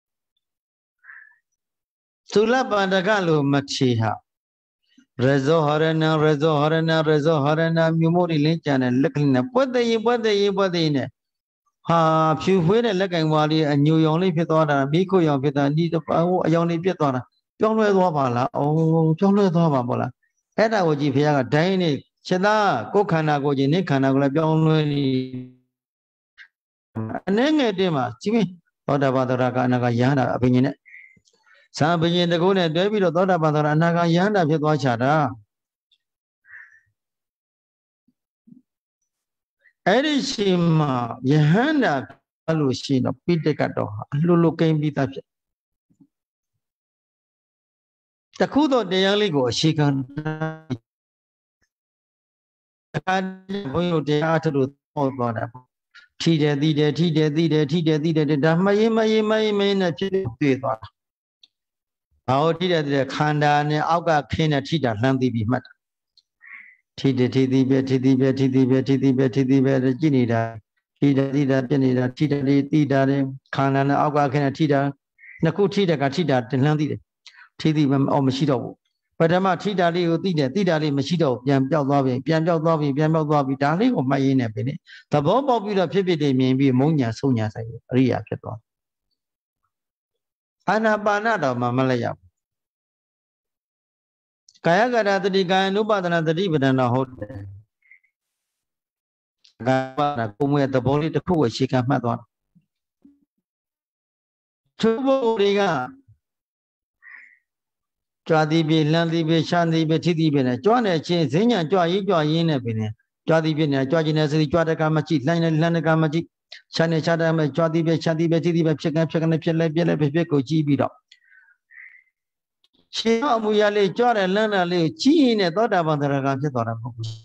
သုလပန္တကလိုမချေဟာရဇောဟရဏမြို့မို့လင်းကြတဲ့လက်ကလေးနဲ့ပွက်တဲ့ရင်နဲ့ဟာဖြူဖွေးတဲ့လက်ကင်ဝါလေးအညူရောင်လေးဖြစ်သွားတာမိခိုရောင်ဖြစ်တာဒီတပါဟိုအယောင်လေးပြတ်သွားတာပြောင်းလဲသွားပါလားပြောင်းလဲသွားပါပေါ့လားအဲ့ဒါကိုကြည့်ဘုရားကဒိုင်းနေချက်သားကိုယ်ခန္ဓာကိုယ်ချင်းနေခန္ဓာကိုယ်လည်းပြောင်းလဲနေအနည်းငယ်တင်မှာကြည့်မင်းသောတာပန်သရကအနာကယဟန္တာအဘိညာဉ်နဲ့သာဘိညာဉ်တကုနဲ့တွဲပြီးတော့သောတာပန်သရအနာကယဟန္တာဖြစ်သွားချတာအဲ့ဒီချိန်မှာယဟန္တာဖြစ်လို့ရှိရင်တော့ပိဋကတ်တော်ဟာအလှလိုကိန်းပြီးသားဖြစ်တခုတော့တရားလေးကိုအရှိခံအခါဘုန်းကြီးတို့တရားထုတ်လို့ဟောသွားတာထီတယ်သိတယ်ဒါမရင်နဲ့ဖြစ်တွေ့သွားတာဘာလို့ထီတယ်ခန္ဓာနဲ့အောက်ကခင်းတဲ့ထီတာလှမ်းသိပြီးမှတ်တာထီတယ်ကြည့်နေတာထီတယ်ပြနေတာထီတယ်သိတာတယ်ခန္ဓာနဲ့အောက်ကခင်းတဲ့ထီတာနှစ်ခုထီတယ်ကထီတာလှမ်းသိတယ်ထီသိမရှိတော့ဘူးပထမထီတာလေးကိုသိတာလေးမရှိတော့ပြန်ပြောက်သွားပြီဒါလေးကိုမှတ်ရင်းနေပြီလေသဘောပေါက်ပြီးတော့ဖြစ်တွေမြင်ပြီးမုံညာဆုံးညာဆိုင်အရိယာဖြစ်သွားအာနာပါနတော်မှမလဲရဘူးကာယကတတိကာယ ानु ပါဒနာတတိပဒနာဟုတ်တယ်ကာယပါဒကိုယ်မွေးသဘောလေးတစ်ခုကိုရှေ့ကမှတ်သွားသူဘုတွေကကြွားသည်ပြေလှမ်းသည်ပြေရှားသည်ပြေထိသည်ပြေနဲ့ကြွားနေချင်းဈဉ္ညာကြွားရင်းနဲ့ပင်ကြွားသည်ပြေနဲ့ကြွားခြင်းနဲ့စသည်ကြွားတကမကြည့်လှမ်းတကမကြည့်ရှားနေရှားတယ်မဲ့ကြွားသည်ပြေရှားသည်ပြေထိသည်ပြေဖြစ်ကနေဖြစ်လဲကိုကြည့်ပြီးတော့ရှင်အမူအရာလေးကြွားတယ်လှမ်းတာလေးကိုကြည့်ရင်နဲ့သောတာပန်သရဂါဖြစ်သွားတာမဟုတ်ဘူး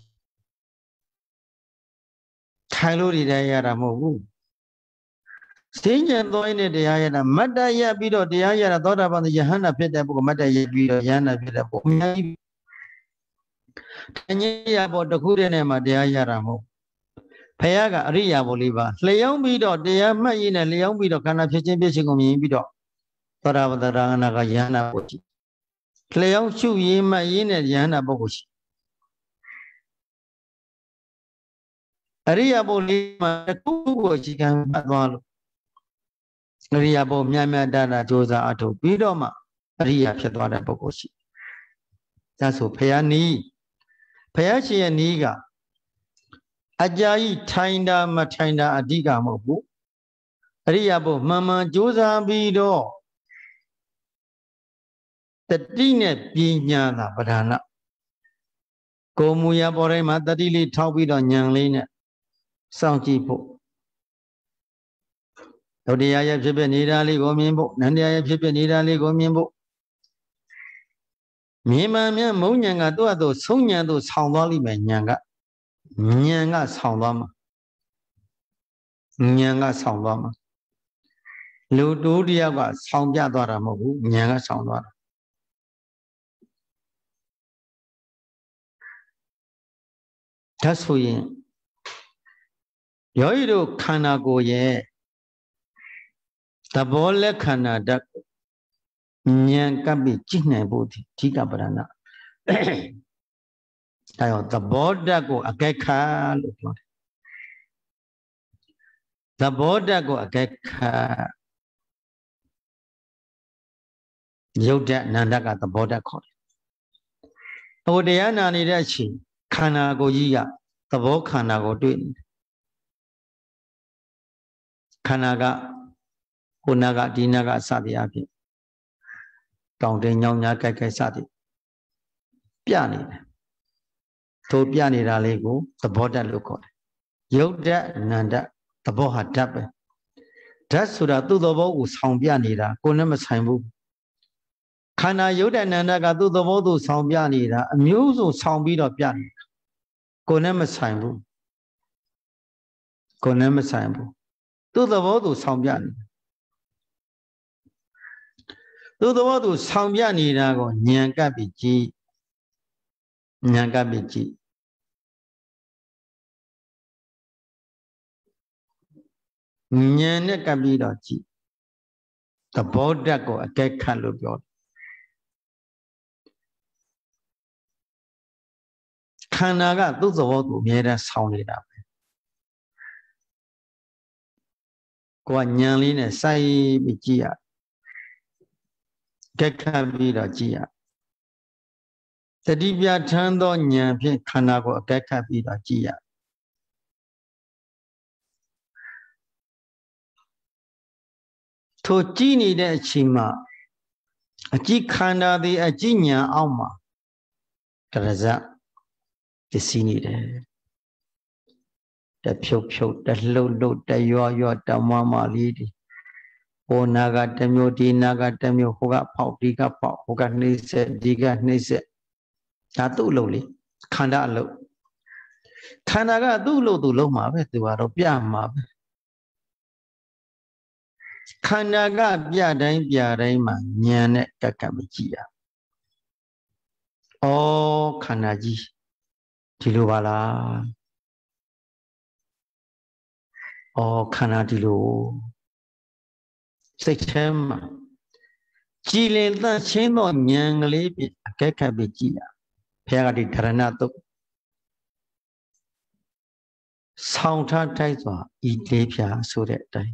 ထိုင်လို့ဒီတိုင်းရတာမဟုတ်ဘူးစဉ္ညာသွားရင်တရားရတာမတ္တရပြီးတော့တရားရတာသောတာပန်ယဟန္တာဖြစ်တဲ့ပုဂ္ဂိုလ်မတ္တရပြီးတော့ယဟန္တာဖြစ်တဲ့ပုဂ္ဂိုလ်အများကြီးတညရပေါ်တစ်ခုတည်းနဲ့မှတရားရတာမဟုတ်ဘုရားကအရိယာဘုလေးပါလျှောင်းပြီးတော့တရားမှတ်ရင်းနဲ့လျှောင်းပြီးတော့ခန္ဓာဖြစ်ခြင်းပြည့်စုံကုန်မြင်ပြီးတော့သောတာပန်သရဂါကယဟန္တာပုဂ္ဂိုလ်ရှိလျှောင်းရှုရင်းမှတ်ရင်းနဲ့ယဟန္တာပုဂ္ဂိုလ်ရှိ Riya Bo Lima Kugo Chikan Badwalo Riya Bo Myama Dada Josa Ato Bidoma Riya Pietwada Bokoshi. That's what Payani Payashi and Niga Ajayi Tainda Matainda Adiga Mobu Riya Bo Mama Josa Bido the Dine Pinyana Badana Gomuya Borema Dadili Taubido Nyanglina Sanjipo Odia Pipe Nidali Gomimbo, Nandia Pipe Nidali Gomimbo Mima Munyanga Duado Sunya do Soundali Nyanga Nyanga Soundama Nyanga Soundama Lududia Soundja Doramu Nyanga Soundara That's who you Yoido Kanago ye the Bolle Canada Nyankabi China Booty Tika Brana the border go a geka the border go a geka Yoda Nandaka the border court. Odeana Nidachi Kana go Yiga the Volcana go doing Kanaga Unaga Dinaga Sadiaki Counting Yonya Kaka Sadi Piani to Piani Ralego the border look Yoda Nanda the Boha Tape. That's what I do the boat sound Pianida, Konama Simbu. Kana Yoda Nanda do the boat sound Pianida, amuse sound beat of Piani. Konama Simbu. Konama Simbu. Do the boat sound Piani. Do the boat sound Pianida go Nyankabi Nyankabi. Nyane Kabidachi. The border go a gay calubio. Kanaga do the water made a sound it up. Go a nyanlin sai bigia. Gekabida gia. The Dibia turned on Yampi Kanago a Gekabida gia. To Gini de Chima. A Gikanda the Aginia Alma. Taraza. The Sini the Pio, the low, the your Mama lady. O Naga Demio, Di Naga Demio, Hoga Pau, Diga Pau, Hoga Nise, Diga Nise. Natu lowly, Kanda low. Kanaga do low to Loma, to Aropiama. Kanaga Biadaima, Nyane Kakamichia. Oh, Kanaji. Tilubala. Oh, Kanadilo. September. Chile, the chain on young lady, Kakabichia. Pegadi Taranato. Sound Taisa, Ethiopia, so that time.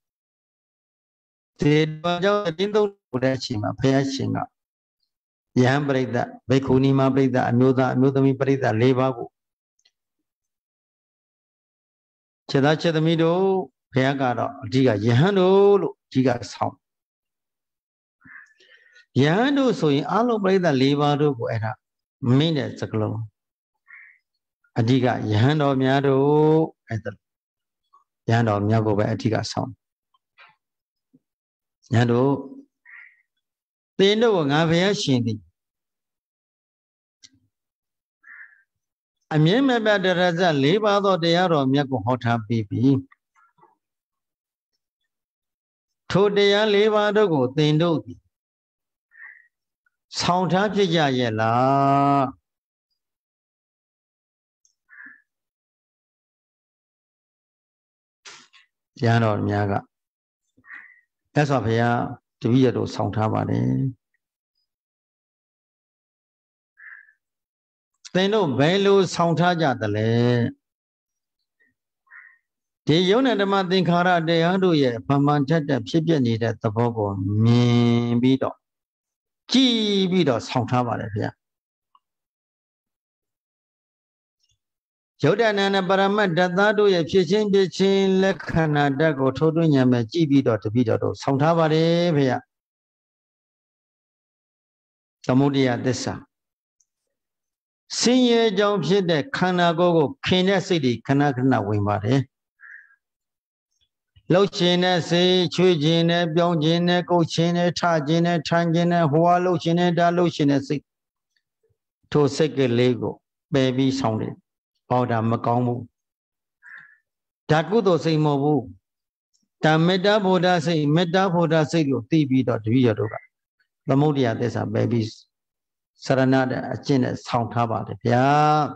The Bajo Udachima, Payachina. Yam break that, Bekunima break that, Another break that, Lebago. Chedacha the middle, Payagara, Giga, Yahano, Giga sound. Yahano, so in all break the Levado, minutes ago. Adiga, Yahano, Miado, at the Yano, Miago by Adiga sound. Yado, they know Navia Shindi. I mean, about the Raza, Levado, the Yaro, Miago Hota baby. Today, Levado go, they know. Sound up Yayela. Yano, Miaga. That's what here to be a sound tabane. They know Belo sound taja the le. Thì yếu này mà tình khả ra để ăn đuôi phần man chất đẹp xếp nhận gì để tập hợp của miền bi đó chi bi đó xong tháo vào đấy vậy chỗ đây này paramat data đuôi phía trên bên trên là khả năng đã có thâu đuôi nhà mà chi bi đó xong tháo vào đấy vậy tâm mưu đi à sao sinh nhật trong phía đấy khả năng có khi này sẽ đi khả năng quên vào đấy lâu chín này sẽ chui chín này béo chín này câu chín này thà chín này thang chín này hoa lâu chín này đã lâu chín này sẽ thu xếp cái lego baby xong đấy bảo đảm mà con mu đạt cũng tôi xây mô bu ta meta bồ xây được tivi đó cả tâm mưu đi à sao baby sarana đấy trên này xong tháo vào đấy ya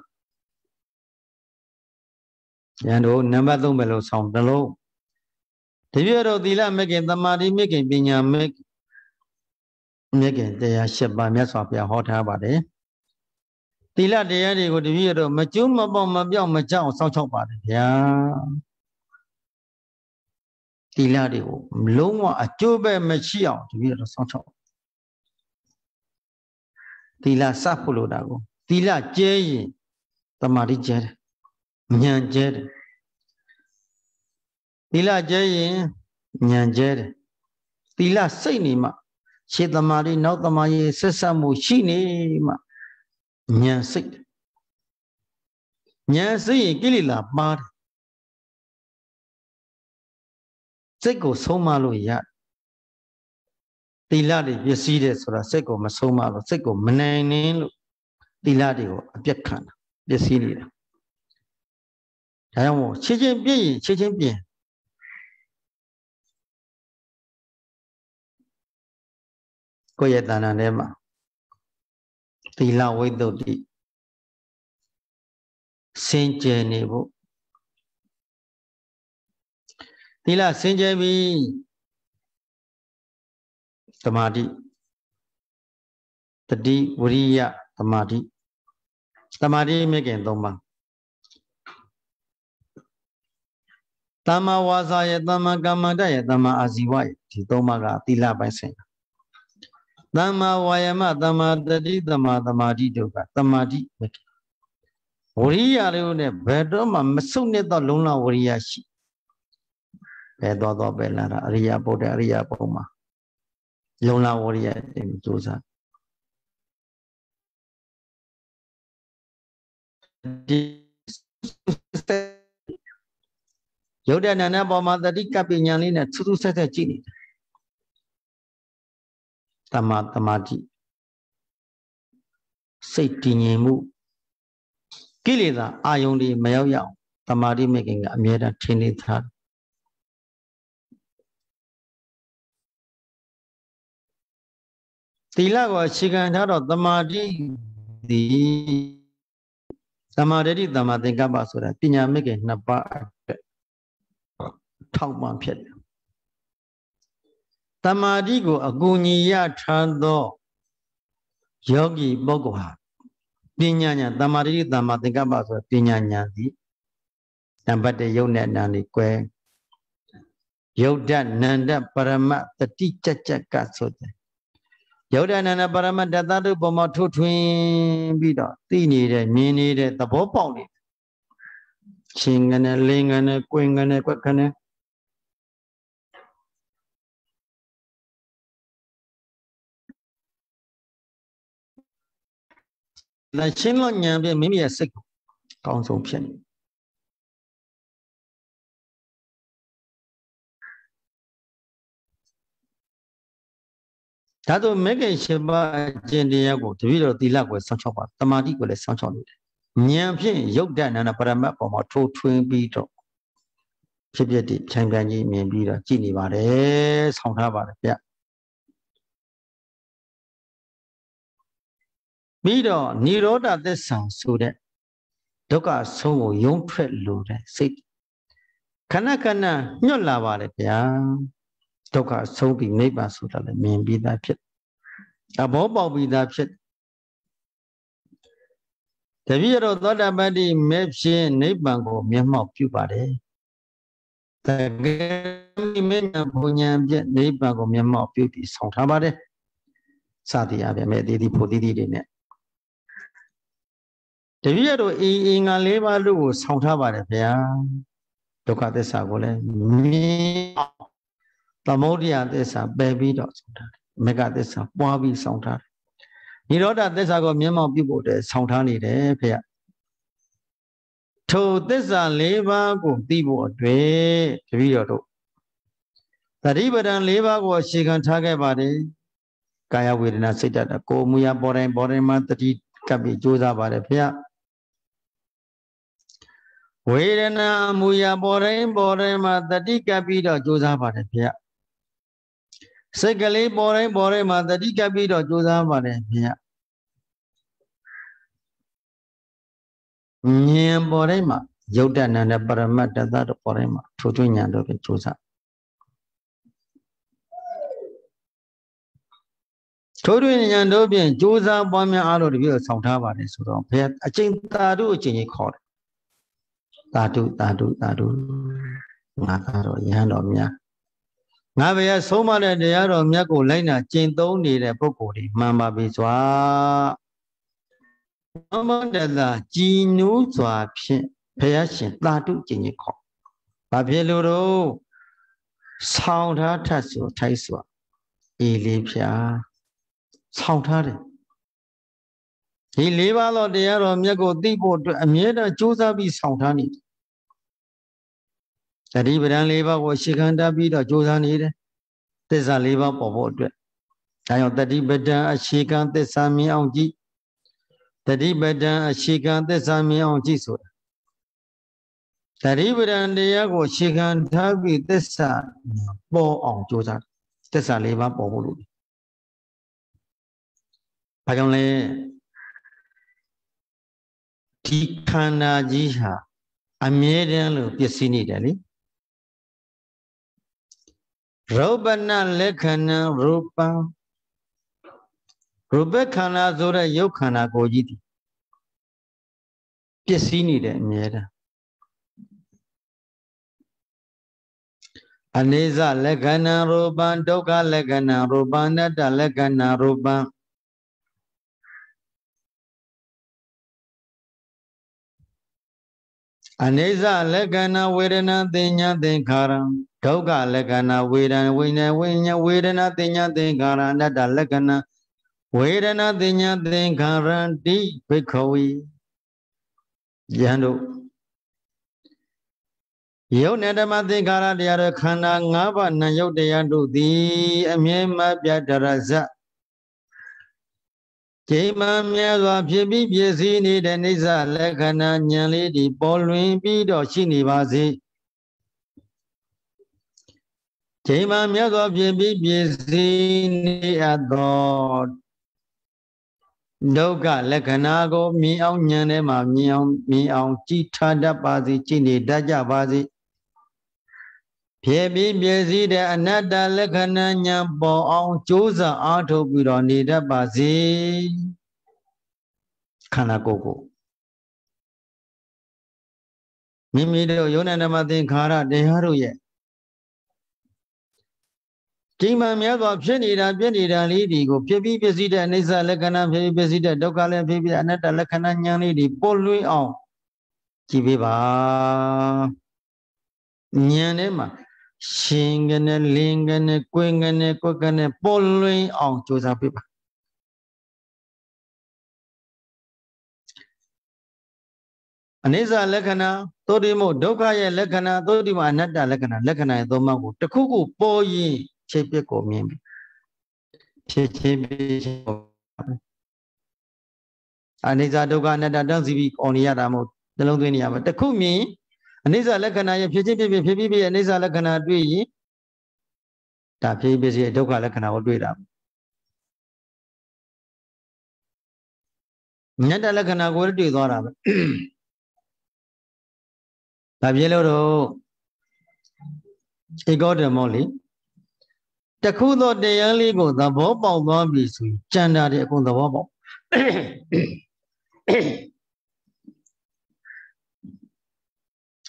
ya đồ number 3 lâu xong đó lâu thì bây giờ đi là mấy cái tâm ma đi mấy cái bình nhà mấy cái để xếp bài mấy số phải họ tháo vào đấy thì là để đi của bây giờ mà chú mà bao mà béo mà cháu sao cháu vào đấy ya thì là đi của lúc mà chú bé mà chiều thì bây giờ sao cháu thì là sắp phụ đó của thì là chơi tâm ma đi chơi nhàn chơi thì là chơi nhàn chơi thì là xây này mà chế tâm ma đi nấu tâm ma gì sẽ sao một chi này mà nhàn xây cái gì là ba xây của số ma luôn ya thì là đi biết gì đấy rồi xây của mà số ma luôn xây của mình này luôn thì là đi của biết khăn biết gì đấy thấy không chế chế biết có gì ta này mà thì là với đồ đi sinh chế này bộ thì là sinh chế vì samadhi tadi viriya samadhi mấy cái đó mà Tama wasa ya tama kamada ya tama aziwa thì đó mà cả thì là bài sinh Tama vayama tama tadi tama samadhi đâu cả samadhi viriya đâu này về đó mà mất này đó luôn là viriya shi về đó về là Ariya Bồ mà luôn là viriya để chú sa Dẫu đây là bộ mà ta đi cặp nhà này nè, thu sẽ chỉ đi. Tamati, say tin nhẹ mu, cái gì đó ai用đi mấy yêu, tamati mấy cái ngã mía đã trên đi thật. Tỷ lệ của chỉ cần tháo đó tamati đi tamati cái bao số đó, tin nhẹ mấy cái nạp thao bằng phết. Tamati của aguniya thằng đó yogi bogo ha. Pinyanya tamari tamati ka ba so pinyanya di number 1 ယုတ်နဲ့နာနေကွယ်ယုတ်ဓာတ်နန္ဒပရမတတိကြကြကဆိုတဲ့ယုတ်ဓာတ်နန္ဒပရမတတတုပုံမထုတ်ထွင်းပြီးတော့သိနေတဲ့မြင်နေတဲ့သဘောပေါက်နေချင်းငနဲ့လင်းငနဲ့ကွင်ငနဲ့ကွက်ခနဲ့လာရှင်းလို့ဉာဏ်ဖြင့်မိမိရဲ့စိတ်ကိုကောင်းဆုံးဖြစ်နေဒါဆိုမေခင်ရှင်ပါအကျင့်တရားကိုတပည့်တော်သီလကိုစောင့်ရှောက်ပါတမာတိကိုလည်းစောင့်ရှောက်နေတယ်ဉာဏ်ဖြင့်ယုတ်တဏ္ဍပရမတ်ပေါ်မှာထိုးထွင်းပြီးတော့ဖြစ်ဖြစ်ဒီဖြိုင်ဖြိုင်ကြီးမြင်ပြီးတော့ကြည်နေပါတယ်ဆောင်းထားပါတယ်ဗျပြီးတော့និရောဓသစ္စာဆိုတဲ့ဒုက္ခဆုံးကိုယုံထွက်လို့တဲ့စိတ်ခဏခဏညွတ်လာပါတယ်ဗျာဒုက္ခဆုံးပြီးနိဗ္ဗာန်ဆိုတာလည်းမြင်ပြီးသားဖြစ်အဘောပေါက်ပြီးသားဖြစ်တပည့်တော်သောတာပတ္တိမဲ့ဖြင့်နိဗ္ဗာန်ကိုမျက်မှောက်ပြုပါတယ် Tại cái mấy nhà phụ nhà biết đấy bà có miếng mỏ phiêu thì sống thả bà đấy sao thì à mẹ đi phụ đi nè để bây giờ rồi ý ngã lấy bà lu sống thả bà đấy phải à đâu có thể sao gọi là mi tao muốn đi ăn thế sao baby đó sống thả mấy cái thế sao qua bị sống thả như đó đã thế sao có miếng mỏ phiêu bộ đấy sống thả này đấy phải à thâu thế sao lấy bà cũng đi bộ đấy để bây giờ rồi tại đi bên đây lấy bà cũng chỉ cần thả cái bà đấy Kaya Vedana Siddhata Ko Muya Boren Ma Tati Kapi Josa Bade Phya Vedana Muya Boren Ma Tati Kapi Do Josa Bade Phya Sekali Boren Ma Tati Kapi Do Josa Bade Phya Nyan Boren Ma Yodana Paramatta Tata Boren Ma Thutu Nyan Do Josa Thutu Nyan Do Josa Bamya Alo Review Sautha Bade Suro Phya Achin Tadu Achin Khor Tadu Ngata Do Yan Do Mya Ngã về số mà để rồi nhớ cổ lấy là trên tố đi để bốc cổ đi mà bị xóa nó mới để là chi nhú xóa phiền phải xin ta tu chỉ như khó và phía lô đâu sau đó thật sự thay xóa ý lý phía sau đó đấy ý lý bao lâu để rồi nhớ cổ đi bộ nhớ là chú sa bị sau đó đi tại đi về đang lý bao của sĩ khán đã bị đó chú sa đi đấy thế sao lý bao bỏ bộ được tại họ đi về đang sĩ khán thế sao mi ông chị Tadi badan ashikan tesa mi ông chi so. Tadi badan dia ko ashikan thabi tesa po ông chu sa. Tesa le ba po bo lu. Ba jong le di khanda ji ha အမြဲတမ်းလို့ပျက်စီးနေတယ်လေရုပနလက္ခဏာရူပံရူပခန္ဓာဆိုတဲ့ရုပ်ခန္ဓာကိုယ်ကြီးပျက်စီးနေတယ်အမြဲတမ်းအနေဇလက္ခဏာရူပံဒုက္ခလက္ခဏာရူပံအနတ္တလက္ခဏာရူပံအနေဇလက္ခဏာဝေဒနာသင်ညာသင်္ခါရံဒုက္ခလက္ခဏာဝေဒနာဝိညာဉ်ဝိညာဉ်ဝေဒနာသင်ညာသင်္ခါရအနတ္တလက္ခဏာဝေဒနာသင်ညာသင်္ခါရတိဘိက္ခဝေယံတို့ယုတ်နဲ့ဓမ္မသင်္ခါရတရားတို့ခန္ဓာ၅ပါးနာယုတ်တရားတို့သည်အမြဲမပြတ်တရဇတ်ချိန်မှမြဲစွာဖြစ်ပြီးပြည့်စည်နေတဲ့နိစ္စလက္ခဏာဉာဏ်လေးဒီပေါ်လွင်ပြီးတော့ရှိနေပါစေချိန်မှမြဲစွာဖြစ်ပြီးပြည့်စည်နေအပ်သောဒုက္ခလက္ခဏာကိုမြင်အောင်ဉာဏ်ထဲမှာမြင်အောင်ကြည်ထားတတ်ပါစေကြည်နေတတ်ကြပါစေဖြစ်ပြီးပြည့်စည်တဲ့အနတ္တလက္ခဏာဉာဏ်ပေါ်အောင်ကြိုးစားအားထုတ်ပြီးတော့နေတတ်ပါစေခန္ဓာကိုယ်ကိုမိမိတို့ယုံနာဓမ္မသင်္ခါရတရားတို့ရဲ့ချိန်မှများစွာဖြစ်နေတာပြည့်နေတာလေးဒီကိုဖြစ်ပြီးပြည့်စည်တဲ့အနိစ္စလက္ခဏာဖြစ်ပြီးပြည့်စည်တဲ့ဒုက္ခလည်းဖြစ်ပြီးအနတ္တလက္ခဏာဉာဏ်လေးဒီပေါ်လွင်အောင်ကြည့်ပေးပါဉာဏ်ထဲမှာရှင်ကနေလင်းကနေကိုယ်ကနေကိုယ်ကနေပေါ်လွင်အောင်ကြိုးစားပေးပါအနိစ္စလက္ခဏာသို့ဒီမို့ဒုက္ခရဲ့လက္ခဏာသို့ဒီမို့အနတ္တလက္ခဏာရဲ့သုံးပါးကိုတစ်ခုခုပေါ်ရင်ဖြစ်ဖြစ်ကိုမြင်ပြီဖြစ်ဖြစ်အနိစ္စဒုက္ခအနတ္တတန်းစီပြီးအော်နေရတာမဟုတ်နှလုံးသွင်းနေရမှာတစ်ခုမြင်အနိစ္စလက္ခဏာရဲ့ဖြစ်ဖြစ်အနိစ္စလက္ခဏာတွေ့ရင်ဒါဖြစ်ဖြစ်ဒုက္ခလက္ခဏာကိုတွေ့တာအနတ္တလက္ခဏာကိုတွေ့သွားတာပဲဒါပြေလို့တော့ဧကောဓမ္မောလေတခုသောတရားလေးကိုသဘောပေါက်သွားပြီဆိုရင်ကြံတာတဲ့အကုန်သဘောပေါက်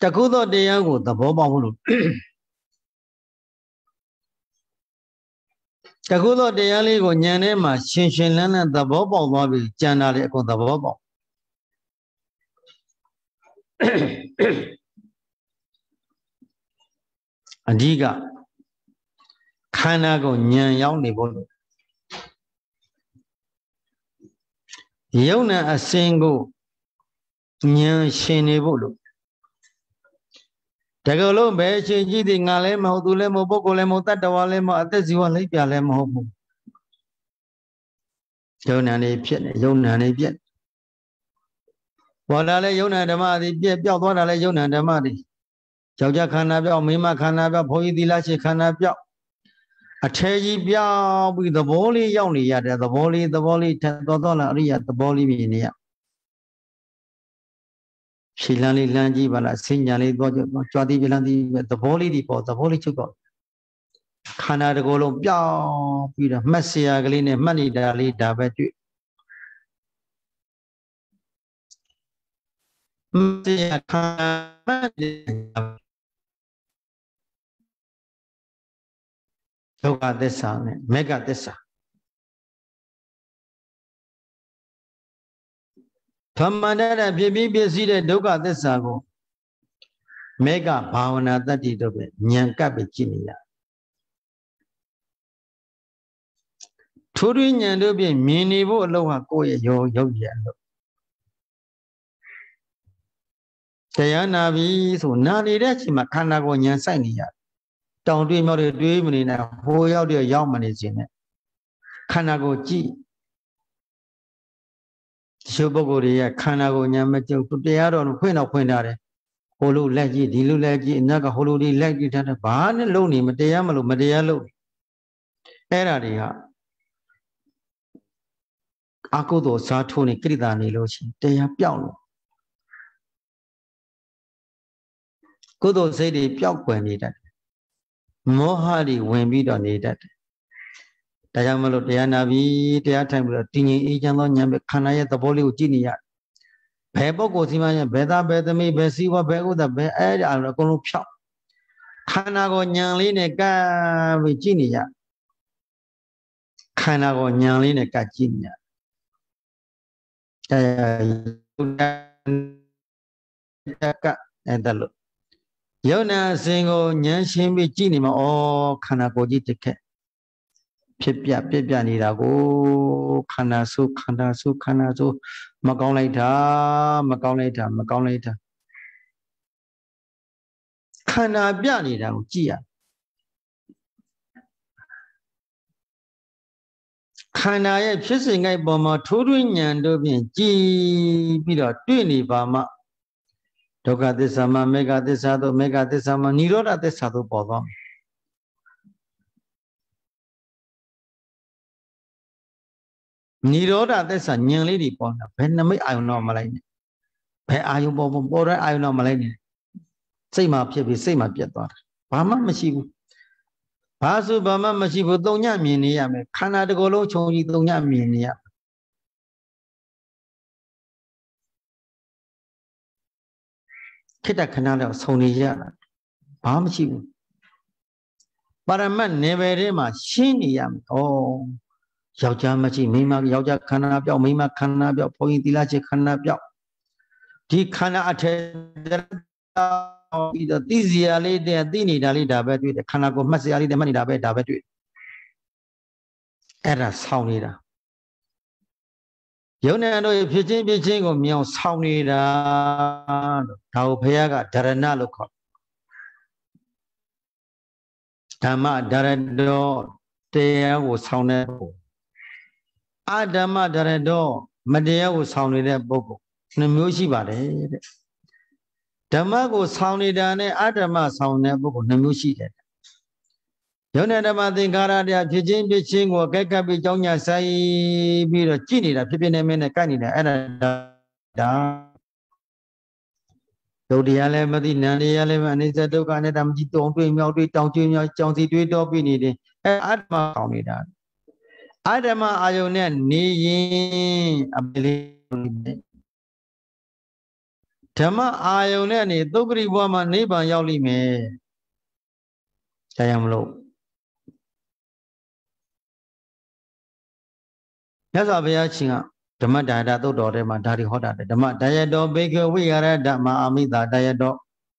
tắc khu đó để ăn của tập bảo bảo luôn tắc khu đó để ăn lấy của nhà này mà xin lên là tập bảo bảo mà bị chán là lấy của tập bảo bảo anh đi cả khana của nhà giàu này bộ giàu này sinh của nhà xin này bộ luôn tắc khu đó bé xin chỉ thì ngài lấy mà tu lấy mà bố cô lấy mà tát đầu lấy mà tát gì lấy bia lấy mà không giàu này biết giàu này biết bỏ ra lấy giàu này mà đi biết béo多ra lấy giàu này mà đi cháu cha khana béo mấy mà khana béo phơi đi lá chỉ khana béo a thế gì béo bị the ball đi giàu này ya the ball đi thật to là đi ya the ball đi mình này xí lan đi lan gì bảo là sinh nhà đi cho đi lan đi the ball đi bỏ the ball đi chút bỏ khana được gọi béo bị là mất xe cái này mất đi đã đi đã về chuyện mất xe khana đâu cả thế sao này mấy cả thế sao tham ăn ra biết gì đấy đâu cả thế sao cô mấy cả bảo na tất đi đâu vậy nhang cả bị chín nhá thú đi nhang đâu vậy mini bộ lâu à cô ấy yo gì ăn đâu cái na vì số na đi đấy chỉ mà khăn na cô nhang sai nhá trong đuôi nhau đi đuôi mình này hôi nhau đi nhau mình gì này khăn na cô chỉ số bộ cô đi khăn na cô nhang mà chịu tụt ra rồi khuyên nào đấy hồ lô lại gì đi lô lại gì nhà cái hồ lô đi lại gì thế này bán nó lâu này mà tiền mà lâu cái là gì hả aku to sa thu này cái đàn này lâu chi tiền béo luôn cô to xây đi béo quen đi đấy mua ha đi quen bị đó này đấy đại gia mà lâu tiền nào vì tiền thay mà tiền ý chẳng lo nhà bị khăn này tập boli uchi này ya bé bố cô xin mà bé ta bé ta mi bé si qua bé cô ta bé ấy là con lúc béo khăn nào có nhang lý này cả vị trí này ya khăn nào có nhang lý này cả chi này cả đó luôn giờ này sinh cô nhang xem vị trí này mà ô khăn nào có gì thế cái phép bia này là cô khăn nào số mà con này thà khăn nào bia này là chi à khăn nào ấy phía sau ngay bỏ mà thua đuôi nhàn đâu biển chi bây giờ đuôi này bà mà đâu cả thế sao mà mấy cái thế sao mà nhiều đó thế sao đâu bỏ đó nhiều đó thế sao nhang lấy đi bỏ nó phải nó mới ai nó mà lại phải ai bỏ ra ai nó mà lại xây mà biết đó bà mà chịu bà su bà mà chịu đâu nhá miền này à mày khăn nào được lâu trông gì đâu nhá miền này à cái đó khăn nào là sâu này à bà mà chịu bà làm mà nề về đấy mà xin này à ô giàu cha mà chỉ mấy mà giàu cha khăn nào béo mấy mà khăn nào béo phơi tí lá chỉ khăn nào béo thì khăn nào thế bây giờ tí gì à lấy để tí này đã lấy đã về tuyệt khăn nào có mất gì à lấy để mà đi đã về tuyệtအဲ့ဒါဆောင်းနေတာယုံနဲ့တို့ဖြစ်ချင်းကိုမြောင်ဆောင်းနေတာလို့ဒါကိုဘုရားကဒရဏလို့ခေါ်ဓမ္မဒရတောတရားကိုဆောင်းတဲ့ပုဂ္ဂိုလ်အဓမ္မဒရတောမတရားကိုဆောင်းနေတဲ့ပုဂ္ဂိုလ်နှစ်မျိုးရှိပါတယ်တဲ့ဓမ္မကိုဆောင်းနေတာနဲ့အဓမ္မဆောင်းတဲ့ပုဂ္ဂိုလ်နှစ်မျိုးရှိတယ်ယုံနဲ့ဓမ္မသင်္ကာရတရားဖြစ်ချင်းကိုကဲကပ်ပြီးကြောင်းညာဆိုင်ပြီးတော့ကြည်နေတာဖြစ်နေမင်းနဲ့ကိုက်နေတာအဲ့ဒါဒုတိယလည်းမသိနန္တရားလည်းမအနိစ္စဒုက္ခနဲ့တမကြည့်တုံတွေးမြောက်တွေးတောင်းကျွေးမြောက်ကြောင်စီတွေးတော့ပြီးနေတယ်အဲ့အတ္တမကောင်းနေတာအတ္တမအာယုန်နဲ့နေရင်အပလေးဓမ္မအာယုန်နဲ့နေသုတ်ကရိဘွားမှာနိဗ္ဗာန်ရောက်လိမ့်မယ်ဒါကြောင့်မလို့မြတ်စွာဘုရားရှင်ကဓမ္မဒါယတသုတ်တော်ထဲမှာဒါတွေဟောတာတယ်ဓမ္မဒါယတောဘေကဝိရဓမ္မအာမိတာဒါယတော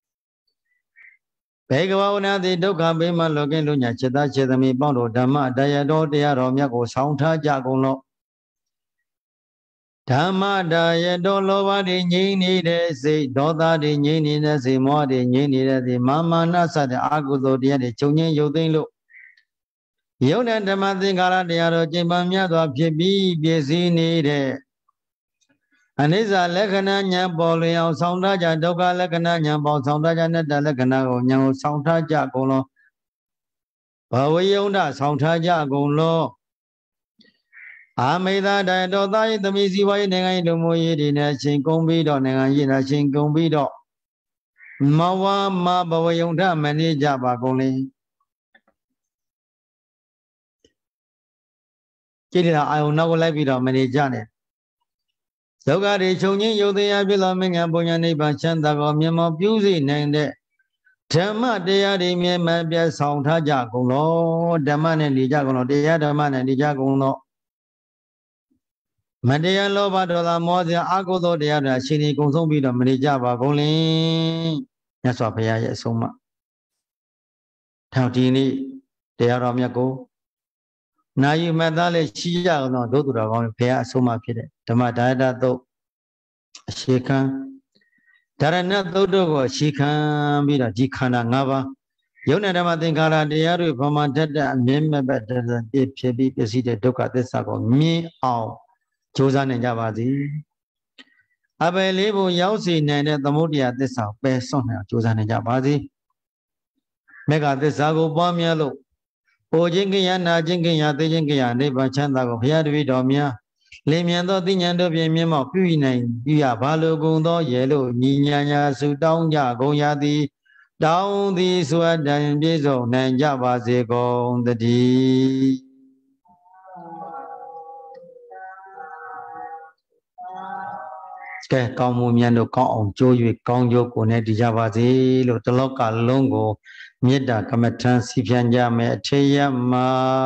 ဘေကဝဝနာတိဒုက္ခဘေးမှလောကင်းလူညာจิตသားจิตသမီးပေါင်းတို့ဓမ္မဒါယတောတရားတော်မြတ်ကိုဆောင်းထားကြကုန်လောဓမ္မဒါယတောလောဘတွေငြိမ့်နေတဲ့စိတ်ဒေါသတွေငြိမ့်နေတဲ့စိတ်မောဟတွေငြိမ့်နေတဲ့စိတ်မာမာနစတဲ့အကုသိုလ်တရားတွေချုပ်ငြိမ်းရုပ်သိမ်းလို့ယုံတဲ့ဓမ္မသင်္ကာရတရားတော်ကျင့်ပန်းမြတ်စွာဖြစ်ပြီးပြည့်စည်နေတဲ့အနိစ္စလက္ခဏာဉာဏ်ပေါ်လွင်အောင်ဆောင်ထားကြဒုက္ခလက္ခဏာဉာဏ်ပေါ်ဆောင်ထားကြနဲ့တလက္ခဏာကိုဉာဏ်ကိုဆောင်ထားကြကုန်လောဘဝယုံဒဆောင်ထားကြကုန်လောအာမေသာတယတောသာယသမီးစီဝါယနိုင်ငံလူမျိုးရေးတွေနဲ့ရှင်ကုံပြီးတော့နိုင်ငံရေးနဲ့ရှင်ကုံပြီးတော့မဝမဘဝယုံထမနေကြပါကုန်လေကြည့်နေတာအာယုံနောက်ကိုလိုက်ပြီးတော့မနေကြနဲ့ဒုက္ခတွေချုပ်ငြိမ်းရုပ်တရားဖြစ်သောမင်္ဂပုံညာနိဗ္ဗာန်ချမ်းသာကိုမြတ်မောပြုစေနိုင်တဲ့ဓမ္မတရားတွေမြဲမပြတ်ဆောင်ထားကြကုန်လောဓမ္မနဲ့နေကြကုန်လောတရားဓမ္မနဲ့နေကြကုန်လောမတရားလောဘဒေါသမောဟအကုသိုလ်တရားတွေရှင်နေကုံဆုံးပြီးတော့မနေကြပါကုန်လေမြတ်စွာဘုရားရဲ့အဆုံးအမထောက်ဒီနေ့တရားတော်မြတ်ကိုနာယူမှတ်သားလေးရှိကြအောင်တော့ဒုသူတော်ကောင်းဘုရားအဆုံးအမဖြစ်တဲ့ဓမ္မဒါယတသုတ်အရှိခံဒါရဏသုတ်တို့ကိုအရှိခံပြီးတော့ဒီခန္ဓာ၅ပါးယုံနဲ့ဓမ္မသင်္ခါရတရားတွေဘာမှတတ်တဲ့အမြင်မဲ့တည်းဖြစ်ပြီးပစ္စည်းတဲ့ဒုက္ခသစ္စာကိုမြင်အောင်ကြိုးစားနိုင်ကြပါစေအပယ်လေးဘုံရောက်စီနိုင်တဲ့သမုဒ္ဒရာသစ္စာပယ်စွန့်နိုင်အောင်ကြိုးစားနိုင်ကြပါစေမေဃသစ္စာကိုပွားများလို့ပူခြင်းကိယနာခြင်းကိယသိခြင်းကိယနိဗ္ဗာန်ချမ်းသာကိုဘုရားတပည့်တော်များလင်းမြန်သောသိဉာဏ်တို့ဖြင့်မြင့်မောက်ပြုနိုင်ပြုရဘာလိုကုန်သောရေလို့ညီညာညာဆုတောင်းကြကုန်ရသည်တောင်းသည်ဆိုအပ်တိုင်ပြည့်စုံနိုင်ကြပါစေကုန်တည်းကဲကောင်းမှုမြတ်တို့ကောင်းအောင်ကြိုး၍ကောင်းကျိုးကိုနဲ့တည်ကြပါစေလို့တလောကလုံးကိုမေတ္တာကမ္မထံစီဖြန်ကြမယ်အထေယမ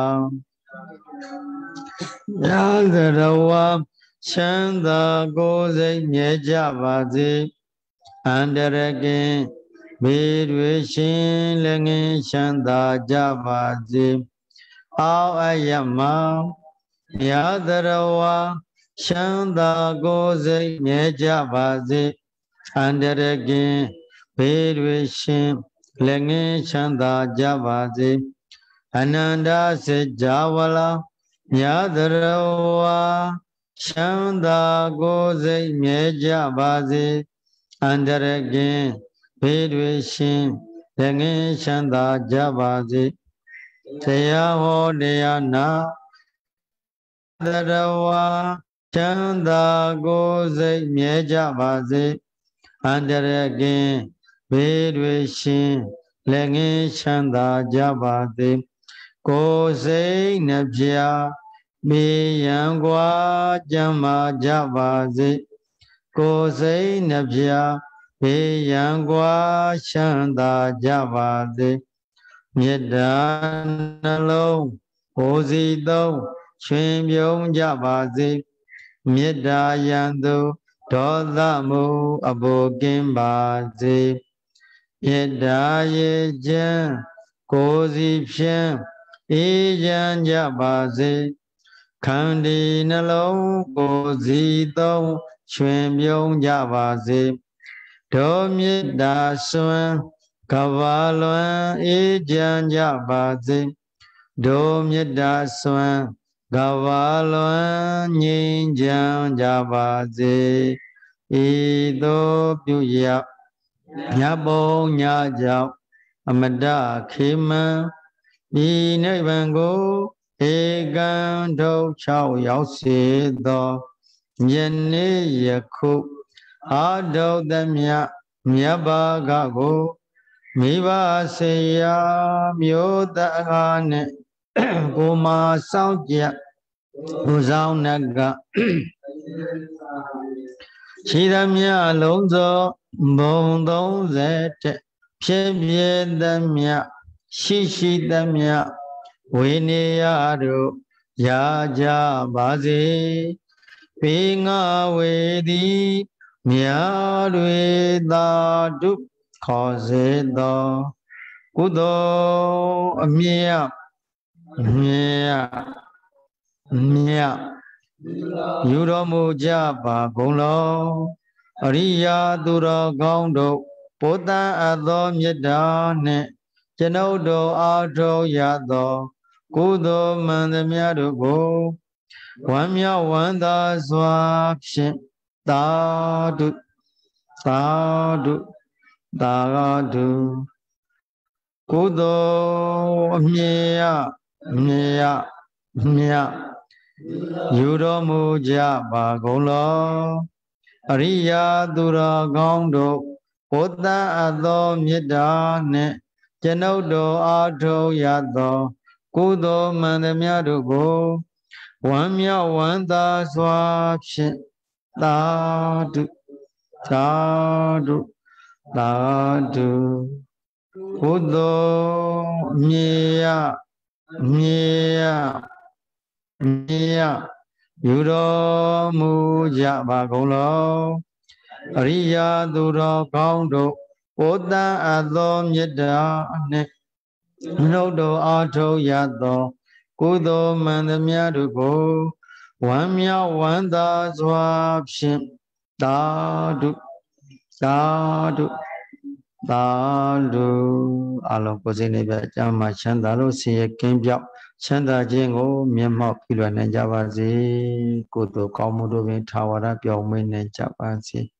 ရာဇရဝချမ်းသာကိုယ်စိတ်မြဲကြပါစေအန္တရကင်းဘေးတွေရှင်လည်းငင်းချမ်းသာကြပါစေအောအယမရာဇရဝချမ်းသာကိုယ်စိတ်မြဲကြပါစေအန္တရကင်းဘေးတွေရှင်လည်းငင်းချမ်းသာကြပါစေအနန္တစေကြဝလာမြတ်တရဝါချမ်းသာကိုယ်စိတ်မြဲကြပါစေအန္တရကင်းဘေးတွေရှင်လည်းငင်းချမ်းသာကြပါစေတရားဟောတရားနာတရဝါချမ်းသာကိုယ်စိတ်မြဲကြပါစေအန္တရကင်းဘေးတွေရှင်လည်းငင်းချမ်းသာကြပါစေကိုယ်စိတ်နှပြမေယံကွာကြမ်းမာကြပါစေကိုယ်စိတ်နှပြမေယံကွာချမ်းသာကြပါစေမေတ္တာနှလုံးဟိုစီသုံးချွင်ပြုံးကြပါစေမေတ္တာယံသူဒေါသမှုအဘိုကင်းပါစေမေတ္တာရေချမ်းကိုယ်စီဖြင့်အေးချမ်းကြပါစေခန္ဒီနှလုံးကိုယ်စီသုံးချွင်ပြုံးကြပါစေဒုမေတ္တာစွမ်းကဘာလွန်အေးချမ်းကြပါစေဒုမေတ္တာစွမ်းကဘာလွန်ငြိမ်းချမ်းကြပါစေဤသို့ပြုရမြတ်ဘုံညာကြောင့်အမတခေမံဤနိဗ္ဗာန်ကိုဧကံထုတ်6ရောက်စေသောယနေ့ယခုအာဒုသမြမြတ်ဘာဂကိုမိဘဆေယမျိုးတကားနဲ့ကိုမာစောင့်ကြဘုဇောင်းနက Chỉ đam nhã lông gió bồng đông dễ trẻ phía phía đam nhã xí đam nhã Quê ni ya ru ya ja ba se Phi nga we di Mya rue da du Kho se do Cú đô mía mía mía Yu đô mu ja ba gong lo Ariya tu ra gong do Bố tát a do miết đa ne Chân âu đồ a trâu ya do Cú đô man de mía du go Wan mía wan da xoa phiên Ta du Ta du Ta du Cú đô mía mía mía Yu đô mu ja ba gong lo Ariya tu ra gong do Bố tát a do miết đa ne Chân âu đồ a trâu ya do Cú đô man de mía du go Wan mía wan da xoa phiên Ta du Ta du Ta du Cú đô mía mía mía Yu đô mu ja ba gong lo Ariya tu ra gong do Bố tát a do miết đa ne Nâu đồ a trâu ya do Cú đô man de mía du go Wan mía wan da xoa phiên Ta du Ta du Ta du A long cô sinh này bé chăm mà chán ta lúc sinh kinh biểu chán taခြင်းngô miên mạo phi luận nên chá ba gì Cô tổ cao mô đô bên thảo ra biểu mình nên chá ba gì